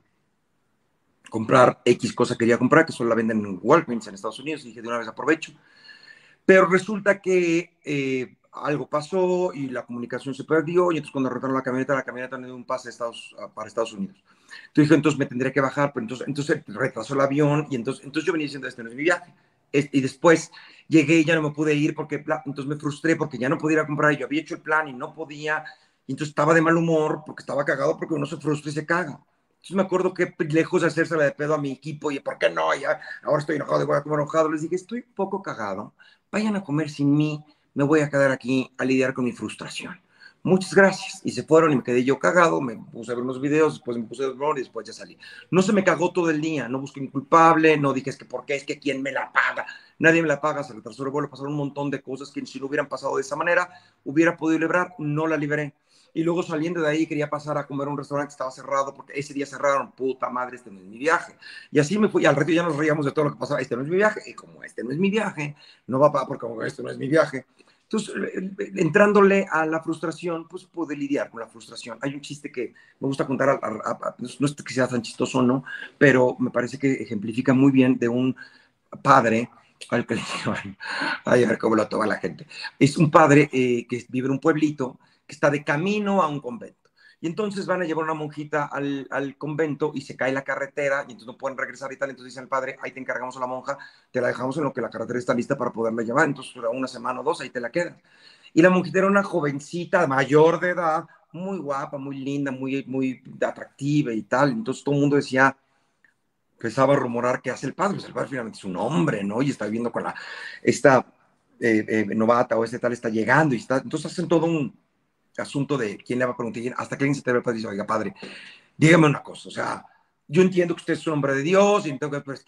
comprar X cosa que quería comprar, que solo la venden en Walgreens en Estados Unidos. Y dije, de una vez aprovecho. Pero resulta que algo pasó y la comunicación se perdió y entonces cuando retaron la camioneta no dio un pase para Estados Unidos. Entonces dije, entonces me tendré que bajar, pero entonces retrasó el avión y entonces yo venía diciendo, este no es mi viaje. Y después llegué y ya no me pude ir porque entonces me frustré porque ya no podía ir a comprar y yo había hecho el plan y no podía y entonces estaba de mal humor porque estaba cagado porque uno se frustra y se caga. Entonces me acuerdo que lejos de hacérsela de pedo a mi equipo y ¿por qué no? Ya, ahora estoy enojado y voy a comer enojado. Les dije, estoy un poco cagado, vayan a comer sin mí, me voy a quedar aquí a lidiar con mi frustración. Muchas gracias. Y se fueron y me quedé yo cagado, me puse a ver unos videos, después me puse a ver y después ya salí. No se me cagó todo el día, no busqué un culpable, no dije es que por qué, es que quién me la paga. Nadie me la paga, se retrasó el vuelo, pasaron un montón de cosas que si no hubieran pasado de esa manera, hubiera podido librar, no la liberé. Y luego saliendo de ahí quería pasar a comer a un restaurante que estaba cerrado porque ese día cerraron, puta madre, este no es mi viaje. Y así me fui, y al rato ya nos reíamos de todo lo que pasaba, este no es mi viaje, y como este no es mi viaje, no va para porque como este no es mi viaje. Entonces, entrándole a la frustración, pues pude lidiar con la frustración. Hay un chiste que me gusta contar, no es que sea tan chistoso o no, pero me parece que ejemplifica muy bien de un padre al que le digan, ay, a ver cómo lo toma la gente. Es un padre que vive en un pueblito que está de camino a un convento. Y entonces van a llevar una monjita al convento y se cae la carretera y entonces no pueden regresar y tal. Entonces dice el padre, ahí te encargamos a la monja, te la dejamos en lo que la carretera está lista para poderla llevar. Entonces dura una semana o dos, ahí te la quedas. Y la monjita era una jovencita mayor de edad, muy guapa, muy linda, muy atractiva y tal. Entonces todo el mundo decía, empezaba a rumorar qué hace el padre. Pues el padre finalmente es un hombre, ¿no? Y está viviendo con esta novata o este tal está llegando y está. Entonces hacen todo un asunto de quién le va a preguntar, hasta que alguien se te ve y dice, oiga, padre, dígame una cosa, o sea, yo entiendo que usted es un hombre de Dios y entiendo que pues,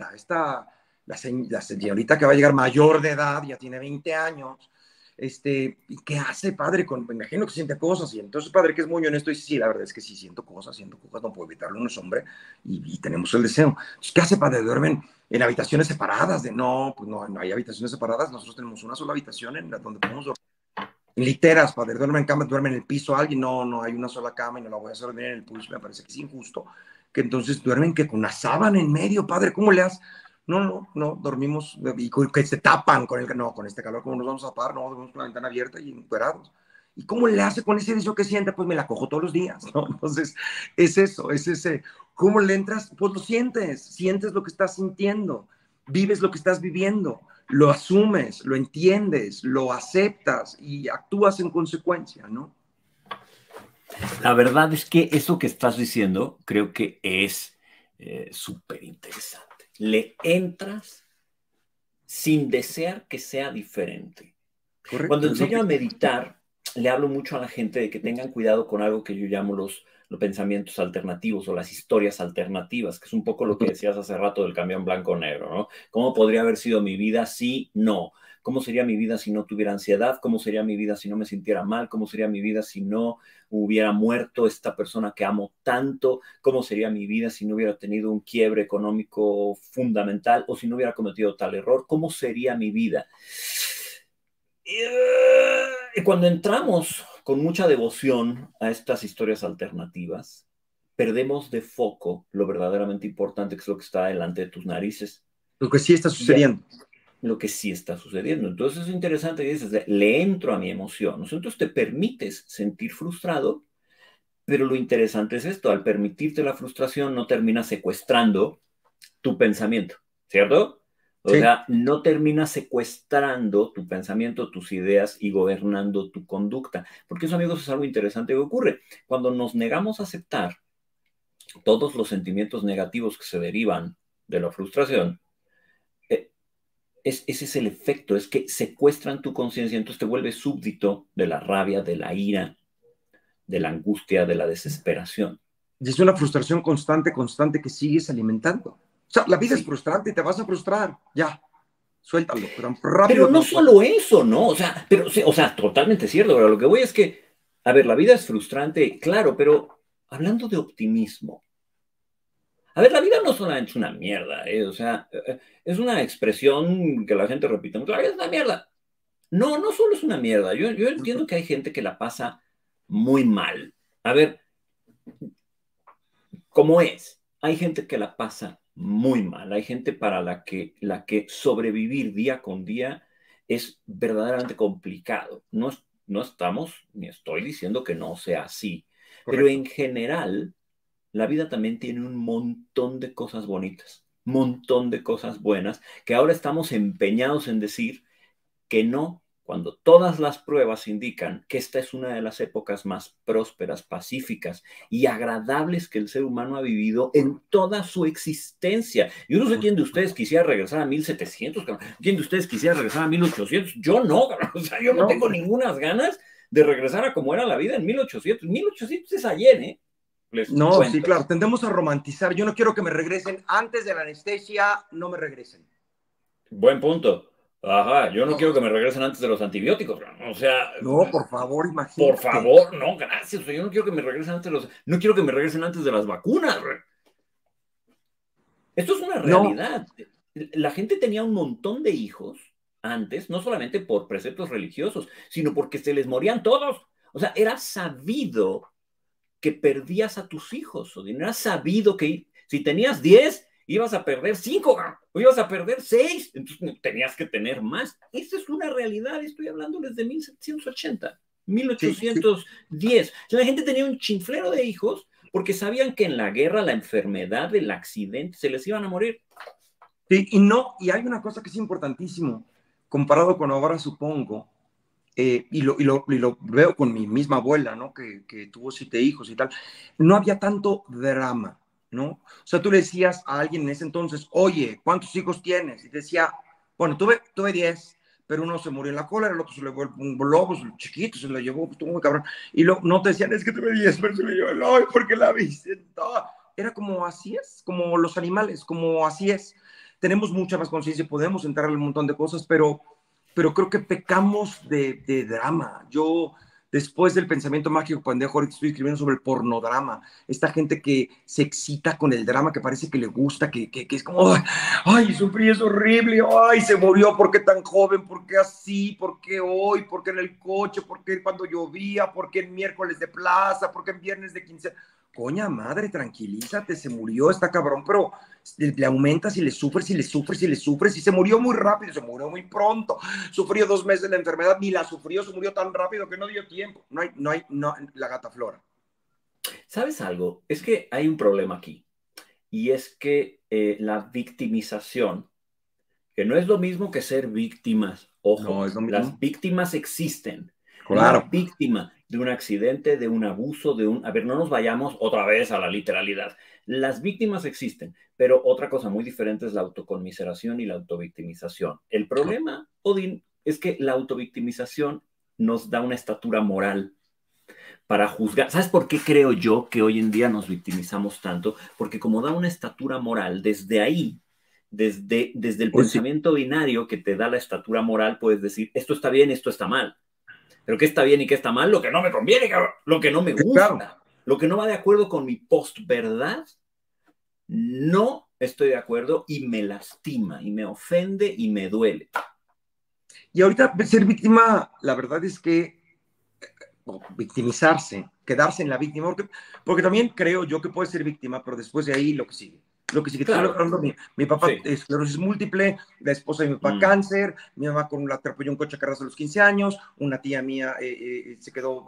la señorita que va a llegar mayor de edad, ya tiene 20 años, ¿y qué hace, padre? Me imagino que siente cosas, y entonces, padre, que es muy honesto, y sí, la verdad es que sí, siento cosas, no puedo evitarlo, uno es hombre, y tenemos el deseo. Entonces, ¿qué hace, padre? ¿Duermen en habitaciones separadas? No, pues no hay habitaciones separadas, nosotros tenemos una sola habitación donde podemos dormir. Literas, padre, duerme en cama, duerme en el piso alguien, no hay una sola cama y no la voy a hacer dormir en el piso, me parece que es injusto, que entonces duermen que con una sábana en medio, padre, ¿cómo le haces? No, dormimos y que se tapan con este calor, ¿cómo nos vamos a tapar? No, dormimos con la ventana abierta y encuerados. ¿Y cómo le hace con ese deseo que siente? Pues me la cojo todos los días, ¿no? Entonces, es eso, es ese, ¿cómo le entras? Pues lo sientes lo que estás sintiendo, vives lo que estás viviendo, lo asumes, lo entiendes, lo aceptas y actúas en consecuencia, ¿no? La verdad es que eso que estás diciendo creo que es súper interesante. Le entras sin desear que sea diferente. Correcto. Cuando enseño a meditar, le hablo mucho a la gente de que tengan cuidado con algo que yo llamo los pensamientos alternativos o las historias alternativas, que es un poco lo que decías hace rato del camión blanco-negro, ¿no? ¿Cómo podría haber sido mi vida si no? ¿Cómo sería mi vida si no tuviera ansiedad? ¿Cómo sería mi vida si no me sintiera mal? ¿Cómo sería mi vida si no hubiera muerto esta persona que amo tanto? ¿Cómo sería mi vida si no hubiera tenido un quiebre económico fundamental o si no hubiera cometido tal error? ¿Cómo sería mi vida? Y cuando entramos con mucha devoción a estas historias alternativas, perdemos de foco lo verdaderamente importante, que es lo que está delante de tus narices. Lo que sí está Y sucediendo. lo que sí está sucediendo. Entonces es interesante que dices, le entro a mi emoción. Entonces te permites sentir frustrado, pero lo interesante es esto, al permitirte la frustración no terminas secuestrando tu pensamiento, ¿cierto? O Sí. sea, no terminas secuestrando tu pensamiento, tus ideas y gobernando tu conducta. Porque eso, amigos, es algo interesante que ocurre. Cuando nos negamos a aceptar todos los sentimientos negativos que se derivan de la frustración, ese es el efecto, es que secuestran tu conciencia, entonces te vuelves súbdito de la rabia, de la ira, de la angustia, de la desesperación. Y es una frustración constante, constante que sigues alimentando. O sea, la vida es Sí. frustrante y te vas a frustrar. Ya, suéltalo, pero Pero rápido no como puedas. solo eso, ¿no? O sea, pero, sí, o sea, totalmente cierto, pero lo que voy es que, a ver, la vida es frustrante, claro, pero hablando de optimismo, a ver, la vida no solamente es una mierda, ¿eh? O sea, es una expresión que la gente repite mucho, la vida es una mierda. No, no solo es una mierda, yo entiendo que hay gente que la pasa muy mal. A ver, ¿cómo es? Hay gente que la pasa muy mal, hay gente para la que sobrevivir día con día es verdaderamente complicado. No, no estamos, ni estoy diciendo que no sea así, pero Correcto. en general la vida también tiene un montón de cosas bonitas, montón de cosas buenas, que ahora estamos empeñados en decir que no, cuando todas las pruebas indican que esta es una de las épocas más prósperas, pacíficas y agradables que el ser humano ha vivido en toda su existencia. Yo no sé quién de ustedes quisiera regresar a 1700, quién de ustedes quisiera regresar a 1800, yo no, o sea, yo no No, tengo ninguna ganas de regresar a como era la vida en 1800. 1800 es ayer, ¿eh? Les no, sí, cuento. claro, tendemos a romantizar. Yo no quiero que me regresen antes de la anestesia, no me regresen. Buen punto. Ajá, yo no quiero que me regresen antes de los antibióticos. O sea, No, por favor, por imagínate. favor, no, gracias. O sea, yo no quiero que me regresen antes de no quiero que me regresen antes de las vacunas. Esto es una No, realidad. La gente tenía un montón de hijos antes, no solamente por preceptos religiosos, sino porque se les morían todos. O sea, era sabido que perdías a tus hijos, o era sabido que si tenías 10 ibas a perder 5 o ibas a perder 6, entonces tenías que tener más. Esa es una realidad, estoy hablando desde 1780, sí, sí. 1810. La gente tenía un chinflero de hijos porque sabían que en la guerra, la enfermedad, el accidente, se les iban a morir. Sí, y no, y hay una cosa que es importantísimo, comparado con ahora, supongo, y lo veo con mi misma abuela, ¿no? Que tuvo 7 hijos y tal. No había tanto drama, ¿no? O sea, tú le decías a alguien en ese entonces, oye, ¿cuántos hijos tienes? Y decía, bueno, tuve 10, pero uno se murió en la cólera, el otro se le llevó un globo, chiquito, se lo llevó, estuvo muy cabrón. Y no te decían, es que tuve 10, pero se me llevó el hoy porque la viste. Era como así es, como los animales, como así es. Tenemos mucha más conciencia, podemos entrar en un montón de cosas, pero creo que pecamos de drama. Yo, después del pensamiento mágico pendejo, ahorita estoy escribiendo sobre el pornodrama. Esta gente que se excita con el drama, que parece que le gusta, que es como, ay, sufrí, es horrible, ay, se murió, ¿por qué tan joven? ¿Por qué así? ¿Por qué hoy? ¿Por qué en el coche? ¿Por qué cuando llovía? ¿Por qué en miércoles de plaza? ¿Por qué en viernes de 15? Coña madre, tranquilízate, se murió, está cabrón, pero le aumentas y le sufres y le sufres y le sufres y se murió muy rápido, se murió muy pronto, sufrió 2 meses de la enfermedad, ni la sufrió, se murió tan rápido que no dio tiempo. No, la gata Flora. ¿Sabes algo? Es que hay un problema aquí, y es que la victimización, que no es lo mismo que ser víctimas. No Ojo, es lo las mismo. víctimas existen. Una Claro. víctima de un accidente, de un abuso, de un... A ver, no nos vayamos otra vez a la literalidad. Las víctimas existen, pero otra cosa muy diferente es la autoconmiseración y la autovictimización. El problema, Odín, es que la autovictimización nos da una estatura moral para juzgar. ¿Sabes por qué creo yo que hoy en día nos victimizamos tanto? Porque como da una estatura moral, desde ahí, desde el Pues sí, pensamiento binario que te da la estatura moral, puedes decir, esto está bien, esto está mal. Pero qué está bien y qué está mal, lo que no me conviene, cabrón, lo que no me claro. gusta, lo que no va de acuerdo con mi post-verdad, no estoy de acuerdo y me lastima y me ofende y me duele. Y ahorita ser víctima, la verdad es que o victimizarse, quedarse en la víctima, porque también creo yo que puede ser víctima, pero después de ahí lo que sigue. Lo que sigue, te estoy Claro, hablando, mi papá sí. esclerosis múltiple, la esposa de mi papá Mm. cáncer, mi mamá con la atropelló un coche a carros a los 15 años, una tía mía se quedó,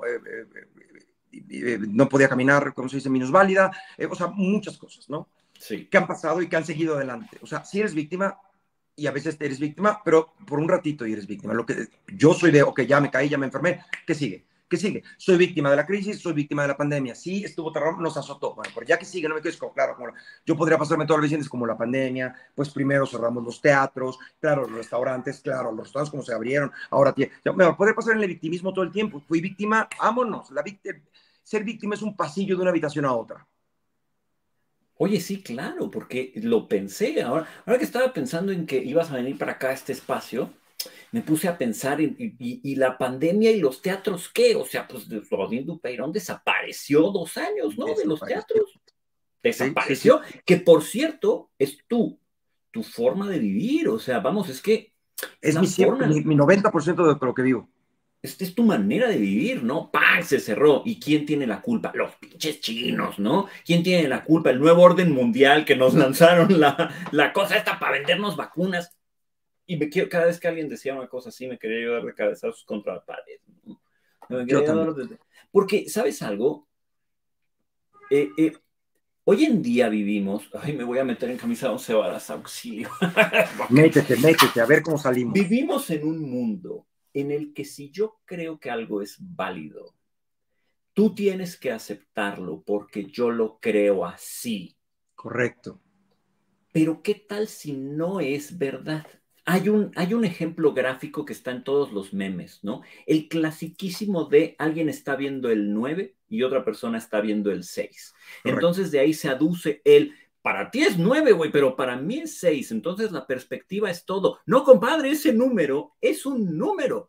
no podía caminar, como se dice, minusválida, o sea, muchas cosas, ¿no? Sí. Que han pasado y que han seguido adelante. O sea, si eres víctima, y a veces eres víctima, pero por un ratito y eres víctima. Lo que yo soy de, ok, ya me caí, ya me enfermé, ¿qué sigue? ¿Qué sigue? Soy víctima de la crisis, soy víctima de la pandemia. Sí, estuvo terror, nos azotó. Bueno, pero ya que sigue, no me quedes como, claro, como, yo podría pasarme todas las veces como la pandemia, pues primero cerramos los teatros, claro, los restaurantes, claro, los restaurantes como se abrieron, ahora me podría pasar en el victimismo todo el tiempo. Fui víctima, vámonos. Ser víctima es un pasillo de una habitación a otra. Oye, sí, claro, porque lo pensé. Ahora que estaba pensando en que ibas a venir para acá a este espacio, me puse a pensar y la pandemia y los teatros, ¿qué? O sea, pues Rodín Dupeirón desapareció 2 años, ¿no? De los Desapareció. teatros. Sí, sí, sí. Desapareció, que por cierto, es tu forma de vivir. O sea, vamos, es que es Es la forma, mi 90% de lo que vivo. esta es tu manera de vivir, ¿no? ¡Pam! Se cerró. ¿Y quién tiene la culpa? Los pinches chinos, ¿no? ¿Quién tiene la culpa? El nuevo orden mundial que nos lanzaron la cosa esta para vendernos vacunas. Y cada vez que alguien decía una cosa así, me quería yo dar de cabezazos contra la pared, ¿no? Me Yo quería también. dar porque, ¿sabes algo? Eh, eh, Hoy en día vivimos, ay, me voy a meter en camisa de 11 varas, auxilio. Métete, métete, a ver cómo salimos. Vivimos en un mundo en el que si yo creo que algo es válido, tú tienes que aceptarlo porque yo lo creo así. Correcto. Pero ¿qué tal si no es verdad? Hay un ejemplo gráfico que está en todos los memes, ¿no? El clasiquísimo de alguien está viendo el 9 y otra persona está viendo el 6. Correcto. Entonces de ahí se aduce para ti es 9, güey, pero para mí es 6. Entonces la perspectiva es todo. No, compadre, ese número es un número,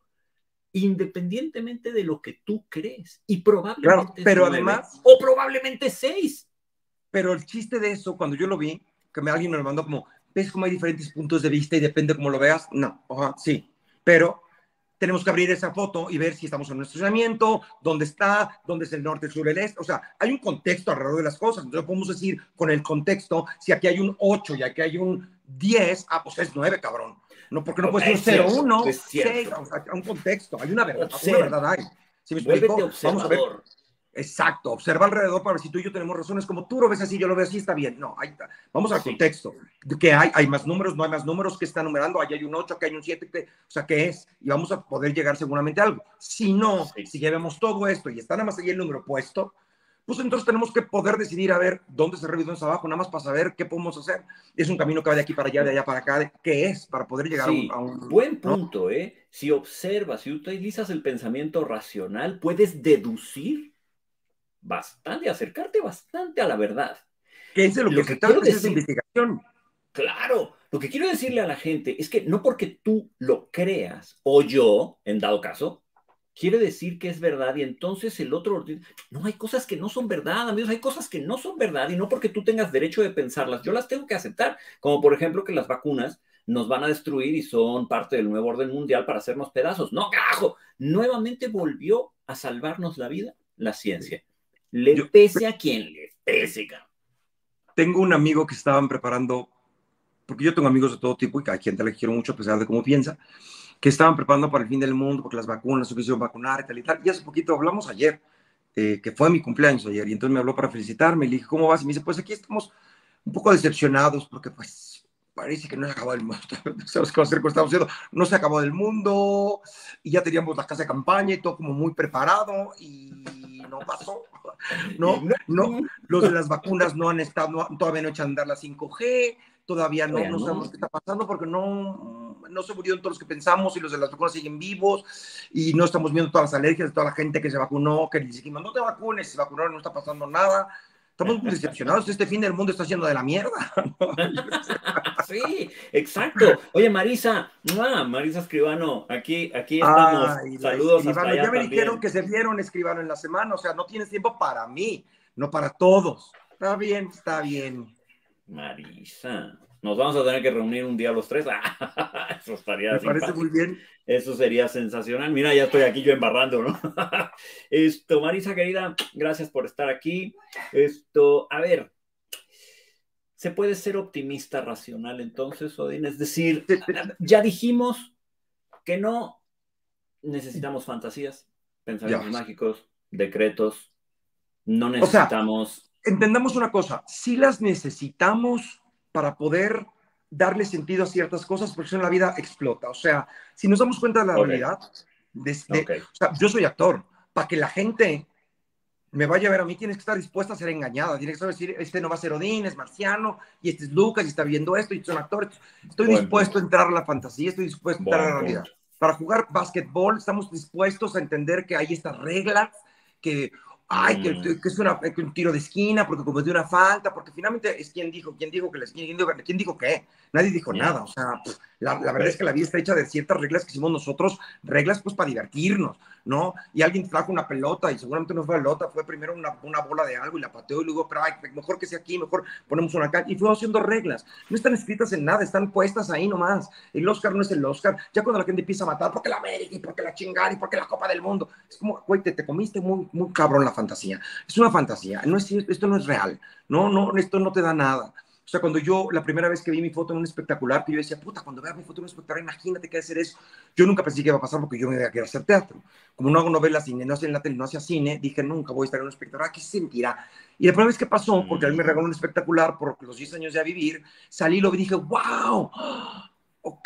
independientemente de lo que tú crees. Y Claro, probablemente es pero 9 además, o probablemente es 6. pero el chiste de eso, cuando yo lo vi, alguien me lo mandó como, ¿ves cómo hay diferentes puntos de vista y depende cómo lo veas? No, ajá, sí, pero tenemos que abrir esa foto y ver si estamos en un estacionamiento, dónde está, dónde es el norte, el sur, el este. O sea, hay un contexto alrededor de las cosas. Entonces podemos decir con el contexto, si aquí hay un 8 y aquí hay un 10, pues es 9, cabrón. No, porque no puede ser un Es 0, cierto, 1, es 6, cierto. o sea, un contexto, hay una verdad Observa, hay. ¿Sí me vuélvete explico? Vamos a ver. observador. Exacto, observa alrededor para ver si tú y yo tenemos razones, como tú lo ves así, yo lo veo así, está bien. No, ahí está. Vamos al Sí, contexto. ¿Qué hay más números? ¿No hay más números? ¿Qué está numerando? Ahí hay un 8, aquí hay un 7, o sea, ¿qué es? Y vamos a poder llegar seguramente a algo. Si no, sí. si ya vemos todo esto y está nada más ahí el número puesto, pues entonces tenemos que poder decidir a ver dónde se arriba y dónde se abajo, nada más para saber qué podemos hacer. Es un camino que va de aquí para allá, de allá para acá, ¿qué es? Para poder llegar a Sí, un buen ¿no? punto, ¿eh? Si observas, si utilizas el pensamiento racional, puedes deducir bastante, acercarte bastante a la verdad. ¿Qué es de lo que Lo se que quiero trata? Es esta decir, investigación. claro, lo que quiero decirle a la gente es que no porque tú lo creas o yo, en dado caso, quiere decir que es verdad y entonces el otro, no, hay cosas que no son verdad, amigos, hay cosas que no son verdad y no porque tú tengas derecho de pensarlas, yo las tengo que aceptar, como por ejemplo que las vacunas nos van a destruir y son parte del nuevo orden mundial para hacernos pedazos. No, carajo, nuevamente volvió a salvarnos la vida la ciencia. Le Yo pese a quien le pese, cabrón. tengo un amigo que estaban preparando, porque yo tengo amigos de todo tipo y cada quien te le quiero mucho a pesar de cómo piensa, que estaban preparando para el fin del mundo, porque las vacunas se quisieron vacunar y tal y tal. Y hace poquito hablamos ayer, que fue mi cumpleaños ayer, y entonces me habló para felicitarme y le dije, ¿cómo vas? Y me dice, pues aquí estamos un poco decepcionados porque pues parece que no se acabó el mundo. ¿Sabes qué va a ser? Estamos diciendo, no se acabó el mundo y ya teníamos la casa de campaña y todo como muy preparado y no pasó. Y No, no, no, los de las vacunas no han estado, todavía no echan a andar la 5G, todavía no, todavía no sabemos no. qué está pasando porque no se murieron todos los que pensamos y los de las vacunas siguen vivos y no estamos viendo todas las alergias de toda la gente que se vacunó, que les dijimos, no te vacunes, se vacunaron, no está pasando nada. Estamos muy decepcionados, este fin del mundo está siendo de la mierda. Sí, exacto. Oye, Marisa, ¡mua! Marisa Escribano, aquí estamos. Ay, la Saludos hasta Escribano, ya allá me dijeron también. que se vieron Escribano en la semana, o sea, no tienes tiempo para mí, no para todos. Está bien, está bien. Marisa, nos vamos a tener que reunir un día los tres. Eso estaría Me parece muy simpático. bien. Eso sería sensacional. Mira, ya estoy aquí yo embarrando, ¿no? Marisa, querida, gracias por estar aquí. A ver, ¿se puede ser optimista racional entonces, Odín? Es decir, ya dijimos que no necesitamos fantasías, Ya. pensamientos mágicos, decretos, no O sea, necesitamos... entendamos una cosa, sí las necesitamos para poder darle sentido a ciertas cosas, porque si no la vida explota. O sea, si nos damos cuenta de la Ok, realidad, ok. o sea, yo soy actor, para que la gente me vaya a ver a mí, tienes que estar dispuesta a ser engañada, tienes que decir, este no va a ser Odín, es Marciano, y este es Lucas, y está viendo esto, y son actores. Estoy Buen dispuesto punto, a entrar a la fantasía, estoy dispuesto a entrar a buen la realidad. punto. Para jugar básquetbol, estamos dispuestos a entender que hay estas reglas, que, ay, Mm, que un tiro de esquina, porque cometió una falta, porque finalmente es quién dijo que la esquina, quién dijo qué, nadie dijo yeah, nada. O sea, la ok. verdad es que la vida está hecha de ciertas reglas que hicimos nosotros, reglas pues para divertirnos, ¿no? Y alguien trajo una pelota y seguramente no fue pelota, fue primero una bola de algo y la pateó y luego, pero ay, mejor que sea aquí, mejor ponemos una acá. Y fuimos haciendo reglas. No están escritas en nada, están puestas ahí nomás. El Oscar no es el Oscar. Ya cuando la gente empieza a matar, porque la América y porque la chingada y porque la Copa del Mundo, es como, güey, te comiste muy, muy cabrón la fantasía. Es una fantasía, no es, esto no es real. No, no, esto no te da nada. O sea, cuando yo, la primera vez que vi mi foto en un espectacular, que yo decía, puta, cuando vea mi foto en un espectacular, imagínate que hacer eso. Yo nunca pensé que iba a pasar porque yo me iba a querer hacer teatro. Como no hago novelas, cine, no hacía en la tele, no hacía cine, dije, nunca voy a estar en un espectacular, ¿qué se sentirá? Y la primera vez que pasó, porque a mí me regaló Mm. un espectacular por los 10 años de a vivir, salí y lo vi y dije, wow, ok,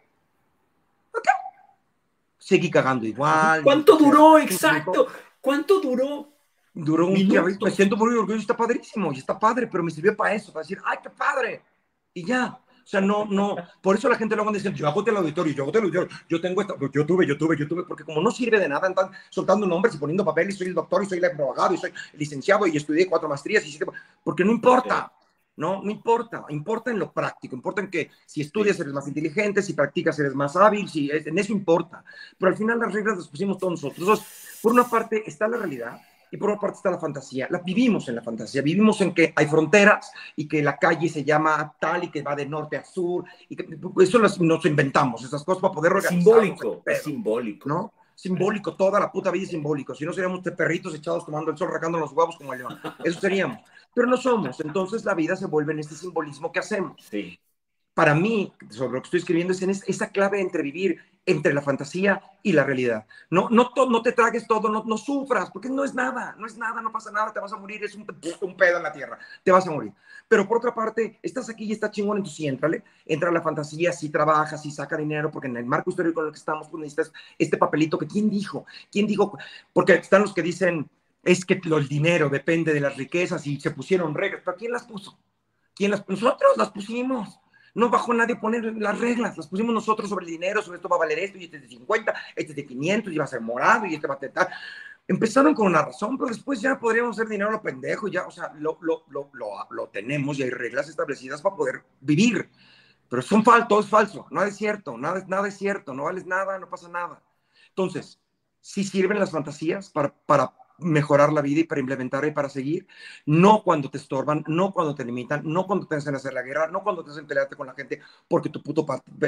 seguí cagando igual, ¿Cuánto o sea, duró? no me Exacto. importa. ¿Cuánto duró? Duró un tiempo, me Minutos. siento muy orgulloso, está padrísimo y está padre, pero me sirvió para eso, para decir, ay, qué padre, y ya. O sea, por eso la gente luego dice, yo hago el auditorio, yo hago el auditorio, yo tengo esto, yo tuve, porque como no sirve de nada, están soltando nombres y poniendo papeles, soy el doctor y soy el abogado y soy el licenciado y estudié 4 maestrías, porque no Ok, importa, no importa, importa en lo práctico, importa en que si estudias sí. eres más inteligente, si practicas eres más hábil, en eso importa, pero al final las reglas las pusimos todos nosotros. Entonces, por una parte está la realidad, y por otra parte está la fantasía. Vivimos en la fantasía, vivimos en que hay fronteras y que la calle se llama tal y que va de norte a sur. Y que, eso nos inventamos, esas cosas para poder organizarnos. Es simbólico. ¿No? Simbólico, toda la puta vida es simbólico. Si no seríamos perritos echados tomando el sol, arrancando los huevos como el león. Eso seríamos. Pero no somos. Entonces la vida se vuelve en este simbolismo que hacemos. Sí. Para mí, sobre lo que estoy escribiendo, es en esa clave entre vivir entre la fantasía y la realidad. No te tragues todo, no sufras, porque no es nada, no pasa nada, te vas a morir, es un pedo en la tierra, te vas a morir. Pero por otra parte, estás aquí y está chingón, entonces sí, entra a la fantasía, sí trabaja, sí saca dinero, porque en el marco histórico en el que estamos, pues necesitas este papelito que, ¿quién dijo? ¿Quién dijo? Porque están los que dicen, es que el dinero depende de las riquezas y se pusieron reglas, pero ¿quién las puso? Nosotros las pusimos. No bajó nadie a poner las reglas, las pusimos nosotros sobre el dinero, sobre esto va a valer esto, y este es de 50, este es de 500, y va a ser morado, y este va a tener. Empezaron con una razón, pero después ya podríamos hacer dinero a lo pendejo, ya, o sea, lo tenemos y hay reglas establecidas para poder vivir. Pero todo es falso, nada es cierto, nada es cierto, no vales nada, no pasa nada. Entonces, sí sirven las fantasías para mejorar la vida y para implementar y para seguir, no cuando te estorban, no cuando te limitan, no cuando te hacen hacer la guerra, no cuando te hacen pelearte con la gente porque tu puto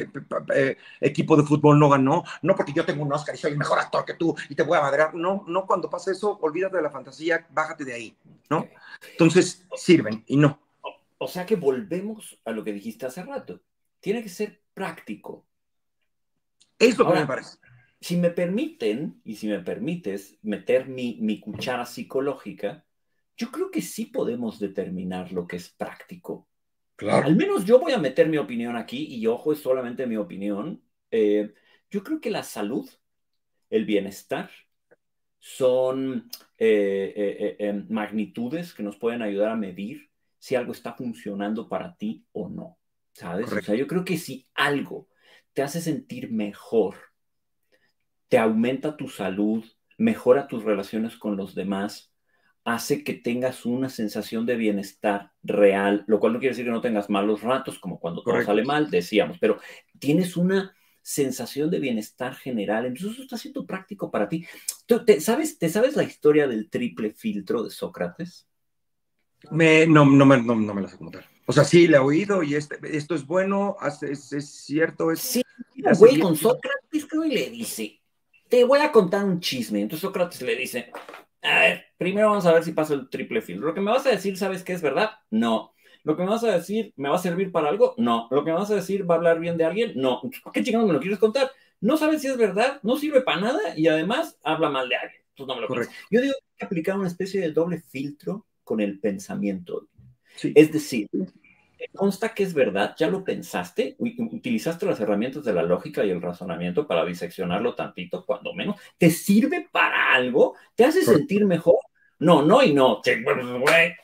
equipo de fútbol no ganó, no porque yo tengo un Oscar y soy el mejor actor que tú y te voy a madrear, no cuando pasa eso, olvídate de la fantasía, bájate de ahí, ¿no? Okay. Entonces, sirven y no. O sea que volvemos a lo que dijiste hace rato. Tiene que ser práctico. Es lo que me Ahora, parece. si me permiten, y si me permites meter mi cuchara psicológica, yo creo que sí podemos determinar lo que es práctico. Claro, Al menos yo voy a meter mi opinión aquí, y ojo, es solamente mi opinión. Yo creo que la salud, el bienestar, son magnitudes que nos pueden ayudar a medir si algo está funcionando para ti o no, ¿sabes? O sea, correcto. yo creo que si algo te hace sentir mejor, te aumenta tu salud, mejora tus relaciones con los demás, hace que tengas una sensación de bienestar real, lo cual no quiere decir que no tengas malos ratos, como cuando todo Correcto. sale mal, decíamos, pero tienes una sensación de bienestar general, entonces eso está siendo práctico para ti. ¿Te sabes la historia del triple filtro de Sócrates? No me la sé como tal. O sea, sí, la he oído y esto es bueno, es cierto, Sí, te un hace güey bien. con Sócrates, creo, y le dice, te voy a contar un chisme. Entonces Sócrates le dice, a ver, primero vamos a ver si pasa el triple filtro. Lo que me vas a decir, ¿sabes qué es verdad? No. Lo que me vas a decir, ¿me va a servir para algo? No. Lo que me vas a decir, ¿va a hablar bien de alguien? No. ¿Por qué chingados me lo quieres contar? No sabes si es verdad, no sirve para nada y además habla mal de alguien. Entonces no me lo cuentes. Correcto. Yo digo que hay que aplicar una especie de doble filtro con el pensamiento. Sí. Es decir, consta que es verdad, ya lo pensaste, utilizaste las herramientas de la lógica y el razonamiento para diseccionarlo tantito, cuando menos, ¿te sirve para algo? ¿Te hace Correcto. sentir mejor? No, no y no. Güey,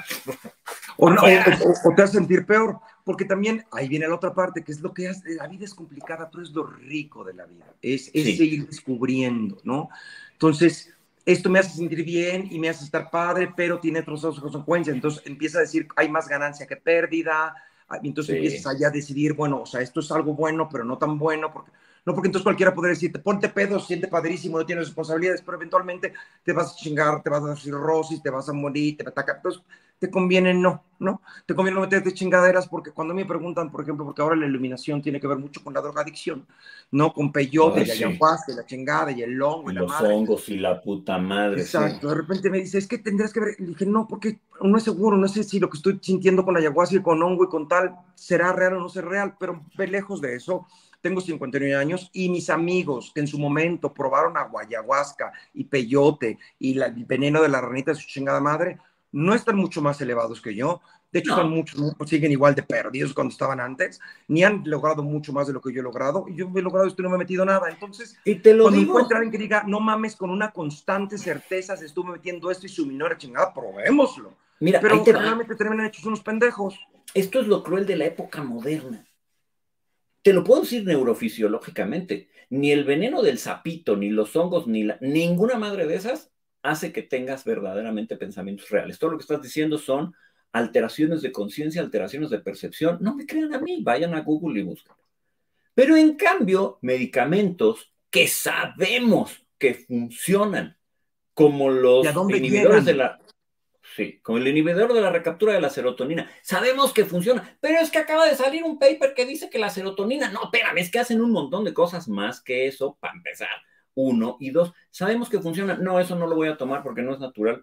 O, no- afuera. o te hace sentir peor, porque también ahí viene la otra parte, que es lo que hace, la vida es complicada, pero es lo rico de la vida, es Sí, seguir descubriendo, ¿no? Entonces, esto me hace sentir bien y me hace estar padre, pero tiene otras consecuencias, entonces empieza a decir, hay más ganancia que pérdida, y entonces empiezas sí, allá a decidir, bueno, o sea, esto es algo bueno, pero no tan bueno, porque, no porque entonces cualquiera podría decirte, ponte pedo, siente padrísimo, no tienes responsabilidades, pero eventualmente te vas a chingar, te vas a dar cirrosis, te vas a morir, te va a atacar, entonces te conviene no, te conviene no meterte chingaderas porque cuando me preguntan, por ejemplo, porque ahora la iluminación tiene que ver mucho con la drogadicción, ¿no? Con peyote ay, y sí. ayahuasca y la chingada y el longo Y y la los madre. hongos y la puta madre, sí. Exacto, de repente me dice, es que tendrías que ver, le dije, no, porque no es seguro, no sé si lo que estoy sintiendo con la ayahuasca y con hongo y con tal será real o no será real, pero ve lejos de eso. Tengo 59 años y mis amigos que en su momento probaron ayahuasca y peyote y el veneno de la ranita de su chingada madre, no están mucho más elevados que yo. De hecho, están No, muchos, siguen igual de perdidos cuando estaban antes, ni han logrado mucho más de lo que yo he logrado. Y yo he logrado esto y no me he metido nada. Entonces, y te lo cuando digo, encuentre a alguien que diga, no mames, con una constante certeza se estuvo metiendo esto y su minora chingada, probémoslo. mira, ahí Pero te va. generalmente terminan hechos unos pendejos. Esto es lo cruel de la época moderna. Te lo puedo decir neurofisiológicamente. Ni el veneno del sapito, ni los hongos, ninguna madre de esas hace que tengas verdaderamente pensamientos reales. Todo lo que estás diciendo son alteraciones de conciencia, alteraciones de percepción. No me crean a mí, vayan a Google y busquen. Pero en cambio, medicamentos que sabemos que funcionan, como ¿Y a los dónde inhibidores de llegan? la, sí, con el inhibidor de la recaptura de la serotonina. Sabemos que funciona, pero es que acaba de salir un paper que dice que la serotonina, no, espérame, es que hacen un montón de cosas más que eso, para empezar. Uno y dos, sabemos que funciona. No, eso no lo voy a tomar porque no es natural.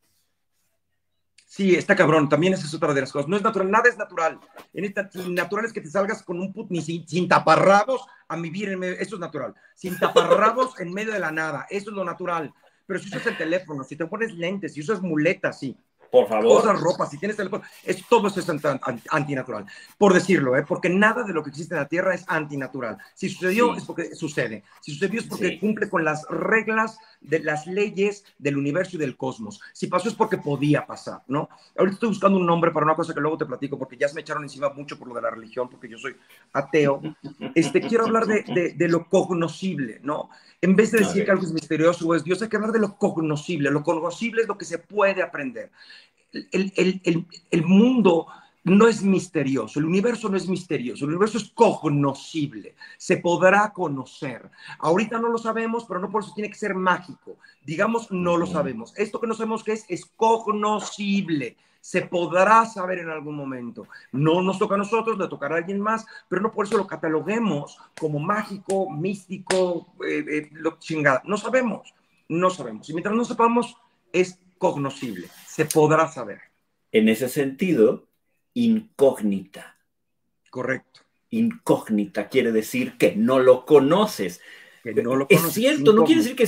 Sí, está cabrón. También esa es otra de las cosas. No es natural, nada es natural. En esta, natural es que te salgas con un put, ni sin taparrabos a vivir en medio. Eso es natural. Sin taparrabos en medio de la nada. Eso es lo natural. Pero si usas el teléfono, si te pones lentes, si usas muletas, sí, Por cosas, favor. ropa, si tienes teléfono, todo eso es antinatural, por decirlo, porque nada de lo que existe en la Tierra es antinatural. Si sucedió es Sí, porque sucede. Si sucedió es porque sí, cumple con las reglas de las leyes del universo y del cosmos. Si pasó es porque podía pasar, ¿no? Ahorita estoy buscando un nombre para una cosa que luego te platico, porque ya se me echaron encima mucho por lo de la religión, porque yo soy ateo. Quiero hablar de lo cognoscible, ¿no? En vez de decir que ok. algo es misterioso o es Dios, hay que hablar de lo cognoscible. Lo cognoscible es lo que se puede aprender. El mundo no es misterioso, el universo no es misterioso, el universo es cognoscible, se podrá conocer. Ahorita no lo sabemos, pero no por eso tiene que ser mágico. Digamos, no lo Ujú. sabemos. Esto que no sabemos qué es cognoscible. Se podrá saber en algún momento. No nos toca a nosotros, le tocará a alguien más, pero no por eso lo cataloguemos como mágico, místico, lo chingada. No sabemos, no sabemos. Y mientras no sepamos, es cognoscible, se podrá saber. En ese sentido, incógnita. Correcto. Incógnita quiere decir que no lo conoces. Que no lo Es conoces, es cierto, no quiere incógnito. decir que sea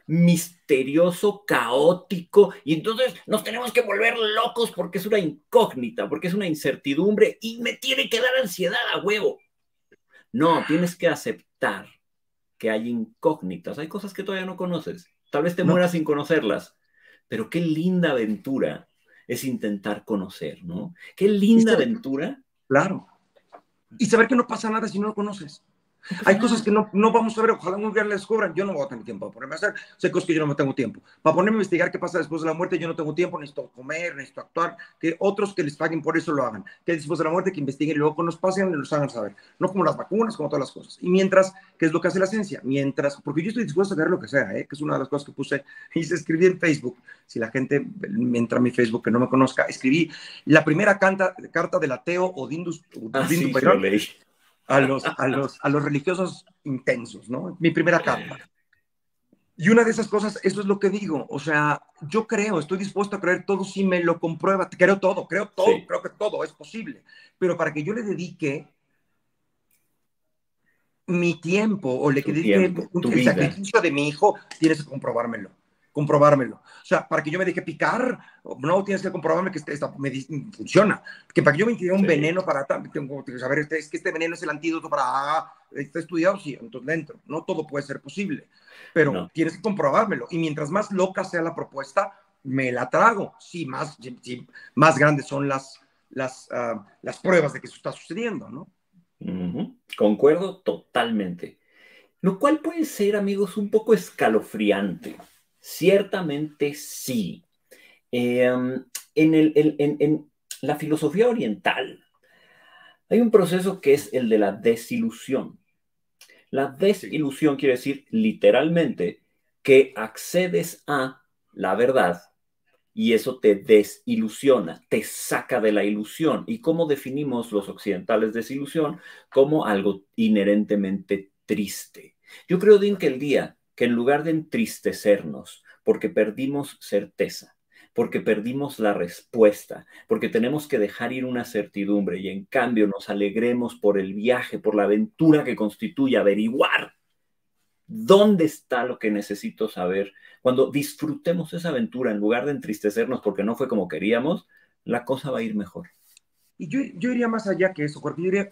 misterioso, caótico, y entonces nos tenemos que volver locos porque es una incógnita, porque es una incertidumbre y me tiene que dar ansiedad a huevo. No, tienes que aceptar que hay incógnitas, hay cosas que todavía no conoces. Tal vez te No, mueras sin conocerlas, pero qué linda aventura es intentar conocer, ¿no? Qué y linda saber, aventura. claro, y saber que no pasa nada si no lo conoces. No pasa Hay cosas nada. que no vamos a ver, ojalá un día les descubran. Yo no voy a tener tiempo para ponerme a hacer. Sé cosas que yo no tengo tiempo. Para ponerme a investigar qué pasa después de la muerte, yo no tengo tiempo, necesito comer, necesito actuar. Que otros que les paguen por eso lo hagan. Que después de la muerte que investiguen y luego nos pasen y nos hagan saber. No como las vacunas, como todas las cosas. Y mientras, ¿qué es lo que hace la ciencia? Mientras, porque yo estoy dispuesto a ver lo que sea, que es una de las cosas que puse y se escribí en Facebook. Si la gente entra a mi Facebook que no me conozca, escribí la primera carta del ateo Ah, Odín sí, lo Dupeirón leí. a los religiosos intensos, ¿no? Mi primera carta. Y una de esas cosas, eso es lo que digo, o sea, yo creo, estoy dispuesto a creer todo si me lo comprueba, creo todo, Sí, creo que todo es posible, pero para que yo le dedique mi tiempo o le tu dedique tiempo, tu el vida. sacrificio de mi hijo, tienes que comprobármelo. O sea, para que yo me deje picar, no tienes que comprobarme que esta funciona. Que para que yo me ingiera un Sí, veneno tengo que saber, es que este veneno es el antídoto para, está estudiado, sí, entonces dentro. No todo puede ser posible, pero no. tienes que comprobármelo. Y mientras más loca sea la propuesta, me la trago. Sí, más grandes son las pruebas de que eso está sucediendo, ¿no? Concuerdo totalmente. Lo cual puede ser, amigos, un poco escalofriante. Ciertamente sí. En la filosofía oriental hay un proceso que es el de la desilusión. La Sí. desilusión quiere decir literalmente que accedes a la verdad y eso te desilusiona, te saca de la ilusión. ¿Y cómo definimos los occidentales desilusión? Como algo inherentemente triste. Yo creo, Dean, que el día que en lugar de entristecernos porque perdimos certeza, porque perdimos la respuesta, porque tenemos que dejar ir una certidumbre y en cambio nos alegremos por el viaje, por la aventura que constituye averiguar dónde está lo que necesito saber. Cuando disfrutemos esa aventura en lugar de entristecernos porque no fue como queríamos, la cosa va a ir mejor. Y yo iría más allá que eso, porque yo diría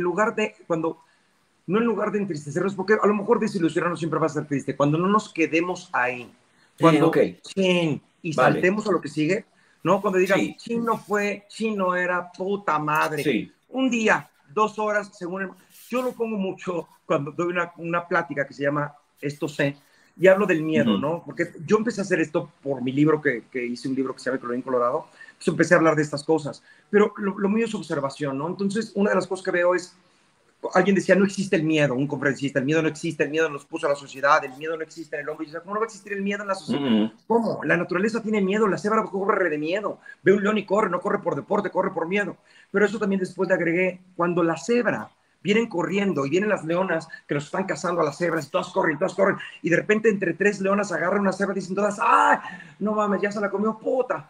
no en lugar de entristecernos, porque a lo mejor desilusionarnos siempre va a ser triste, cuando no nos quedemos ahí, Ok, cuando chin, y vale. saltemos a lo que sigue, ¿no? Cuando digas, Sí, chin no era, puta madre, sí. un día, 2 horas, yo lo pongo mucho cuando doy una plática que se llama Esto sé, y hablo del Uh miedo, -huh. ¿no? Porque yo empecé a hacer esto por mi libro, que hice un libro que se llama Colorín Colorado, pues empecé a hablar de estas cosas, pero lo mío es observación, ¿no? Entonces, una de las cosas que veo es, alguien decía, no existe el miedo, un conferencista, el miedo no existe, el miedo nos puso a la sociedad, el miedo no existe en el hombre. Y dice, ¿cómo no va a existir el miedo en la Uh sociedad? -huh. ¿Cómo? La naturaleza tiene miedo, la cebra corre de miedo, ve un león y corre, no corre por deporte, corre por miedo. Pero eso también después le agregué, cuando la cebra vienen corriendo y vienen las leonas que los están cazando a las cebras y todas corren, y de repente entre 3 leonas agarran una cebra y dicen todas, ¡ay! No mames, ya se la comió, puta.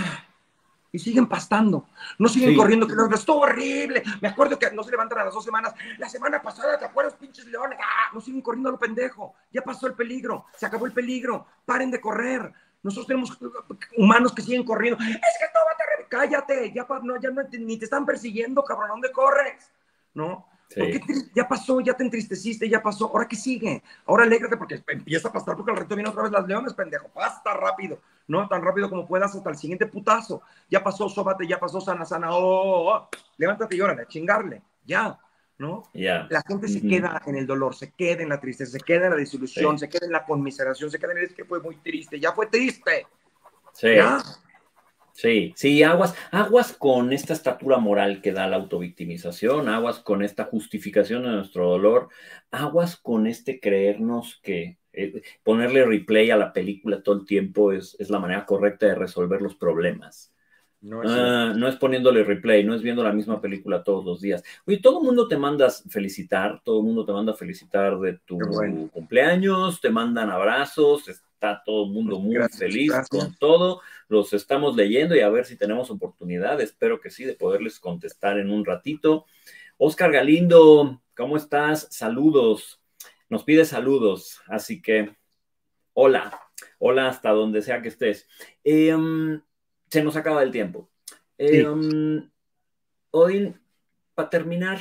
Y siguen pastando, no siguen Sí, corriendo, que no, estuvo horrible. Me acuerdo que no se levantan a las 2 semanas. La semana pasada, ¿te acuerdas, pinches leones? ¡Ah! No siguen corriendo a lo pendejo. Ya pasó el peligro, se acabó el peligro. Paren de correr. Nosotros tenemos humanos que siguen corriendo. Es que no va a te... Cállate, ya no, ni te están persiguiendo, cabrón. ¿Dónde corres? ¿No? Porque sí, ya pasó, ya te entristeciste, ya pasó. ¿Ahora qué sigue? Ahora alégrate porque empieza a pasar, porque al reto viene otra vez las leones, pendejo. Pasta rápido, no tan rápido como puedas hasta el siguiente putazo. Ya pasó, sóbate, ya pasó, sana, sana. Levántate y órale, a chingarle, ya, ¿no? ya. La gente Uh se -huh. queda en el dolor, se queda en la tristeza, se queda en la desilusión, Sí, se queda en la conmiseración, se queda en el es que fue muy triste, ya fue triste, sí. ya. Sí, sí, aguas, aguas con esta estatura moral que da la autovictimización, aguas con esta justificación de nuestro dolor, aguas con este creernos que ponerle replay a la película todo el tiempo es la manera correcta de resolver los problemas. No es cierto. No es poniéndole replay, no es viendo la misma película todos los días. Oye, todo el mundo te manda felicitar, todo el mundo te manda felicitar de Qué bueno. tu cumpleaños, te mandan abrazos, está todo el mundo muy Gracias, feliz con gracias. todo. Los estamos leyendo y a ver si tenemos oportunidad, espero que sí, de poderles contestar en un ratito. Oscar Galindo, ¿cómo estás? Saludos. Nos pide saludos, así que Hola, hola hasta donde sea que estés. Se nos acaba el tiempo. Sí. Odín, para terminar,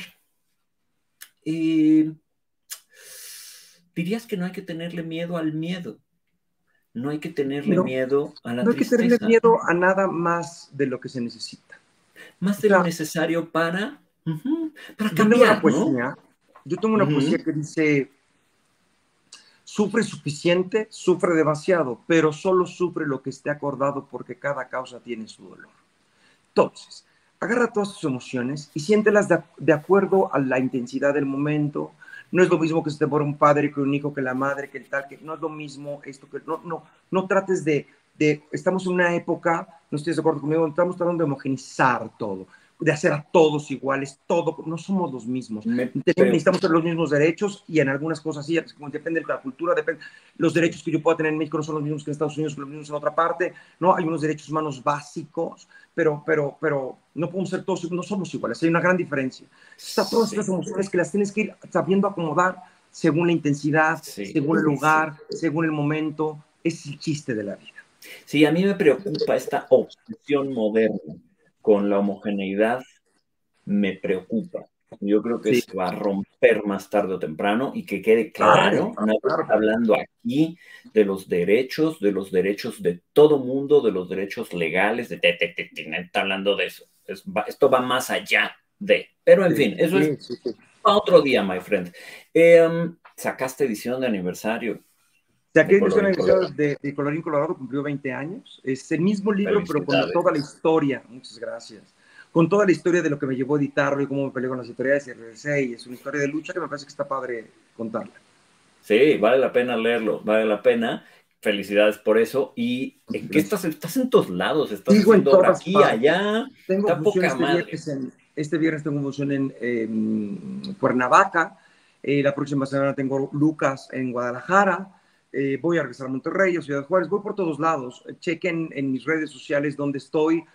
eh, dirías que no hay que tenerle miedo al miedo, no hay que tenerle No, miedo a la no hay que tenerle tristeza, miedo a nada más de lo que se necesita. más O de lo sea, necesario para yo tengo una cambiar, ¿no? poesía, yo tengo una poesía Ujú. que dice, sufre suficiente, sufre demasiado, pero solo sufre lo que esté acordado porque cada causa tiene su dolor. Entonces, agarra todas tus emociones y siéntelas de acuerdo a la intensidad del momento. No es lo mismo que se te muere un padre, que un hijo, que la madre, que el tal, que no es lo mismo esto, que no trates estamos en una época, no estoy de acuerdo conmigo, estamos tratando de homogenizar todo, de hacer a todos iguales, todo, no somos los mismos. Me Necesitamos preocupa. tener los mismos derechos y en algunas cosas sí, como depende de la cultura, depende, los Sí, derechos que yo pueda tener en México no son los mismos que en Estados Unidos, que los mismos en otra parte, ¿no? Hay unos derechos humanos básicos, pero no podemos ser todos, no somos iguales, hay una gran diferencia. Está todas estas sí, emociones que las tienes que ir sabiendo acomodar según la intensidad, sí, según el sí. lugar, según el momento. Es el chiste de la vida. Sí, a mí me preocupa esta obsesión moderna con la homogeneidad, me preocupa. Yo creo que Sí, se va a romper más tarde o temprano y que quede claro, claro, nadie está claro. hablando aquí de los derechos de todo mundo, de los derechos legales, nadie está hablando de eso. Esto va más allá de. Pero en Sí, fin, eso es sí, sí, sí. para otro día, my friend. Sacaste edición de aniversario de Saqué edición Colorín Colorado. de Colorín Colorado, cumplió 20 años. Es el mismo libro, pero con Felicidades. toda la historia. Muchas gracias. Con toda la historia de lo que me llevó a editarlo y cómo me peleé con las editoriales y regresé. Y es una historia de lucha que me parece que está padre contarla. Sí, vale la pena leerlo, vale la pena. Felicidades por eso. ¿Y en qué Gracias. estás? Estás en todos lados, estás Sigo en haciendo obra todas aquí, partes. allá. Tengo Está función poca madre. este viernes tengo función en Cuernavaca. La próxima semana tengo Lucas en Guadalajara. Voy a regresar a Monterrey, a Ciudad Juárez. Voy por todos lados. Chequen en mis redes sociales dónde estoy,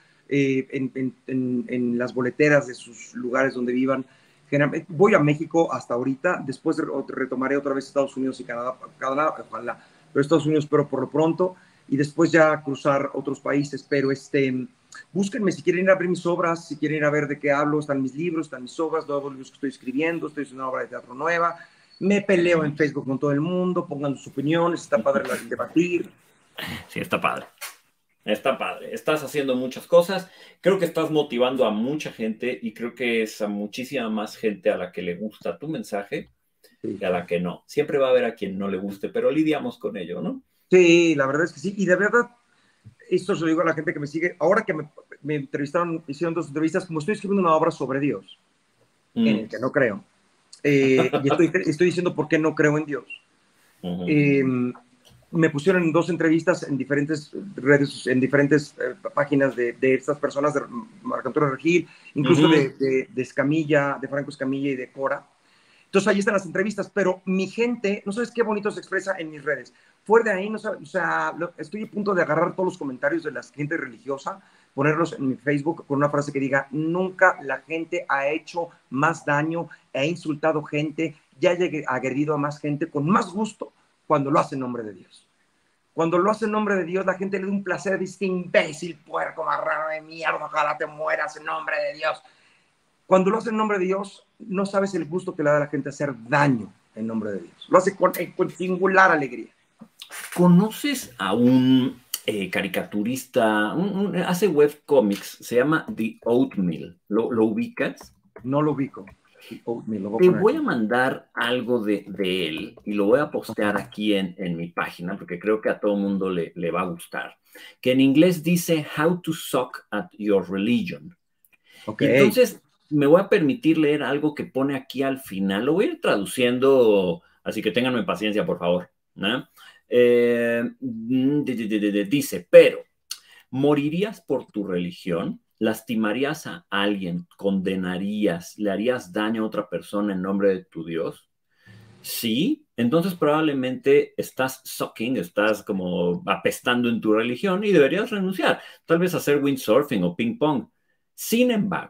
en las boleteras de sus lugares donde vivan. Generalmente, voy a México hasta ahorita. Después retomaré otra vez Estados Unidos y Canadá, ojalá. Pero Estados Unidos, pero por lo pronto. Y después ya cruzar otros países. Pero búsquenme si quieren ir a ver mis obras, si quieren ir a ver de qué hablo, están mis libros, están mis obras, nuevos libros que estoy escribiendo, estoy haciendo una obra de teatro nueva, me peleo en Facebook con todo el mundo, pongan sus opiniones, está padre el debatir. Sí, está padre. Está padre. Estás haciendo muchas cosas. Creo que estás motivando a mucha gente y creo que es a muchísima más gente a la que le gusta tu mensaje Sí. que a la que no. Siempre va a haber a quien no le guste, pero lidiamos con ello, ¿no? Sí, la verdad es que sí, y de verdad, esto se lo digo a la gente que me sigue, ahora que me entrevistaron, hicieron 2 entrevistas, como estoy escribiendo una obra sobre Dios, en Mm. el que no creo, y estoy diciendo por qué no creo en Dios. Ujú. Eh, Me pusieron en 2 entrevistas en diferentes redes, en diferentes páginas de estas personas, de Marco Antonio Regil, incluso Ujú. de Escamilla, de Franco Escamilla y de Cora. Entonces ahí están las entrevistas, pero mi gente, no sabes qué bonito se expresa en mis redes. Fuera de ahí, no sabes, o sea, estoy a punto de agarrar todos los comentarios de la gente religiosa, ponerlos en mi Facebook con una frase que diga, nunca la gente ha hecho más daño, ha insultado gente, ya ha agredido a más gente con más gusto cuando lo hace en nombre de Dios. Cuando lo hace en nombre de Dios, la gente le da un placer, dice, imbécil, puerco, marrano de mierda, ojalá te mueras en nombre de Dios. Cuando lo hace en nombre de Dios, no sabes el gusto que le da a la gente hacer daño en nombre de Dios. Lo hace con singular alegría. ¿Conoces a un caricaturista, hace webcomics, se llama The Oatmeal? ¿Lo ubicas? No lo ubico. Me lo voy a Te poner voy aquí. a mandar algo de él y lo voy a postear aquí en mi página porque creo que a todo mundo le va a gustar. Que en inglés dice How to Suck at Your Religion. Ok. Y entonces me voy a permitir leer algo que pone aquí al final. Lo voy a ir traduciendo, así que ténganme paciencia, por favor, ¿no? Dice, pero ¿morirías por tu religión? ¿Lastimarías a alguien? ¿Condenarías? ¿Le harías daño a otra persona en nombre de tu Dios? Sí, entonces probablemente estás sucking, estás como apestando en tu religión y deberías renunciar, tal vez hacer windsurfing o ping pong. Sin embargo,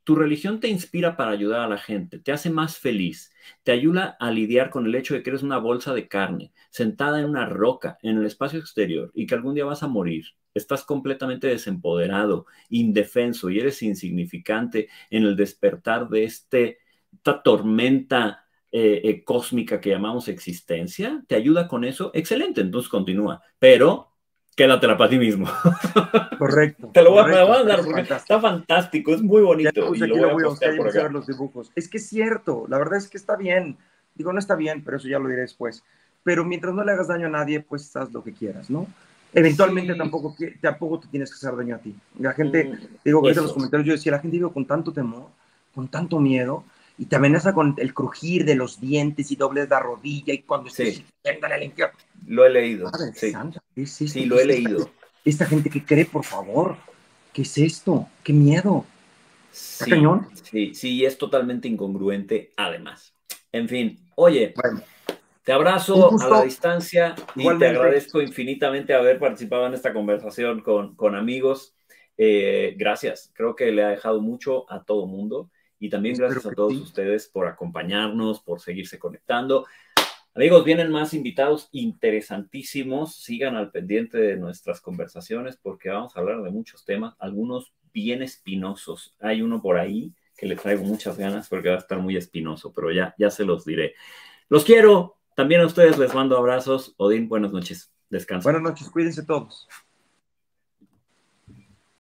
tu religión te inspira para ayudar a la gente, te hace más feliz, te ayuda a lidiar con el hecho de que eres una bolsa de carne, sentada en una roca, en el espacio exterior, y que algún día vas a morir, estás completamente desempoderado, indefenso y eres insignificante en el despertar de esta tormenta cósmica que llamamos existencia, ¿te ayuda con eso? Excelente, entonces continúa, pero quédatela para ti mismo. Correcto, Te lo voy a, me lo correcto, voy a me dar parece porque está fantástico. fantástico, es muy Ya bonito y puse lo aquí, voy lo a voy a buscar postear y por empecé a acá. ver los dibujos. Es que es cierto, la verdad es que está bien. Digo, no está bien, pero eso ya lo diré después. Pero mientras no le hagas daño a nadie, pues haz lo que quieras, ¿no? Eventualmente Sí, tampoco te tienes que hacer daño a ti. La gente, digo, ahorita en los eso, comentarios yo decía, la gente vive con tanto temor, con tanto miedo, y te amenaza con el crujir de los dientes y dobles la rodilla y cuando estés sí, yéndole al infierno. lo he leído, Madre sí, santa, ¿qué es esto? sí, ¿Qué lo he es leído. esta gente que cree, por favor? ¿Qué es esto? ¿Qué miedo? ¿Está Sí, cañón? sí, sí, es totalmente incongruente además. En fin, oye, Bueno, te un abrazo a la gusto, distancia y te igualmente. agradezco infinitamente haber participado en esta conversación con amigos. Gracias, creo que le ha dejado mucho a todo mundo y también Espero gracias a que todos sí. ustedes por acompañarnos, por seguirse conectando. Amigos, vienen más invitados interesantísimos. Sigan al pendiente de nuestras conversaciones porque vamos a hablar de muchos temas, algunos bien espinosos. Hay uno por ahí que le traigo muchas ganas porque va a estar muy espinoso, pero ya se los diré. Los quiero. También a ustedes les mando abrazos. Odín, buenas noches. Descansa. Buenas noches, cuídense todos.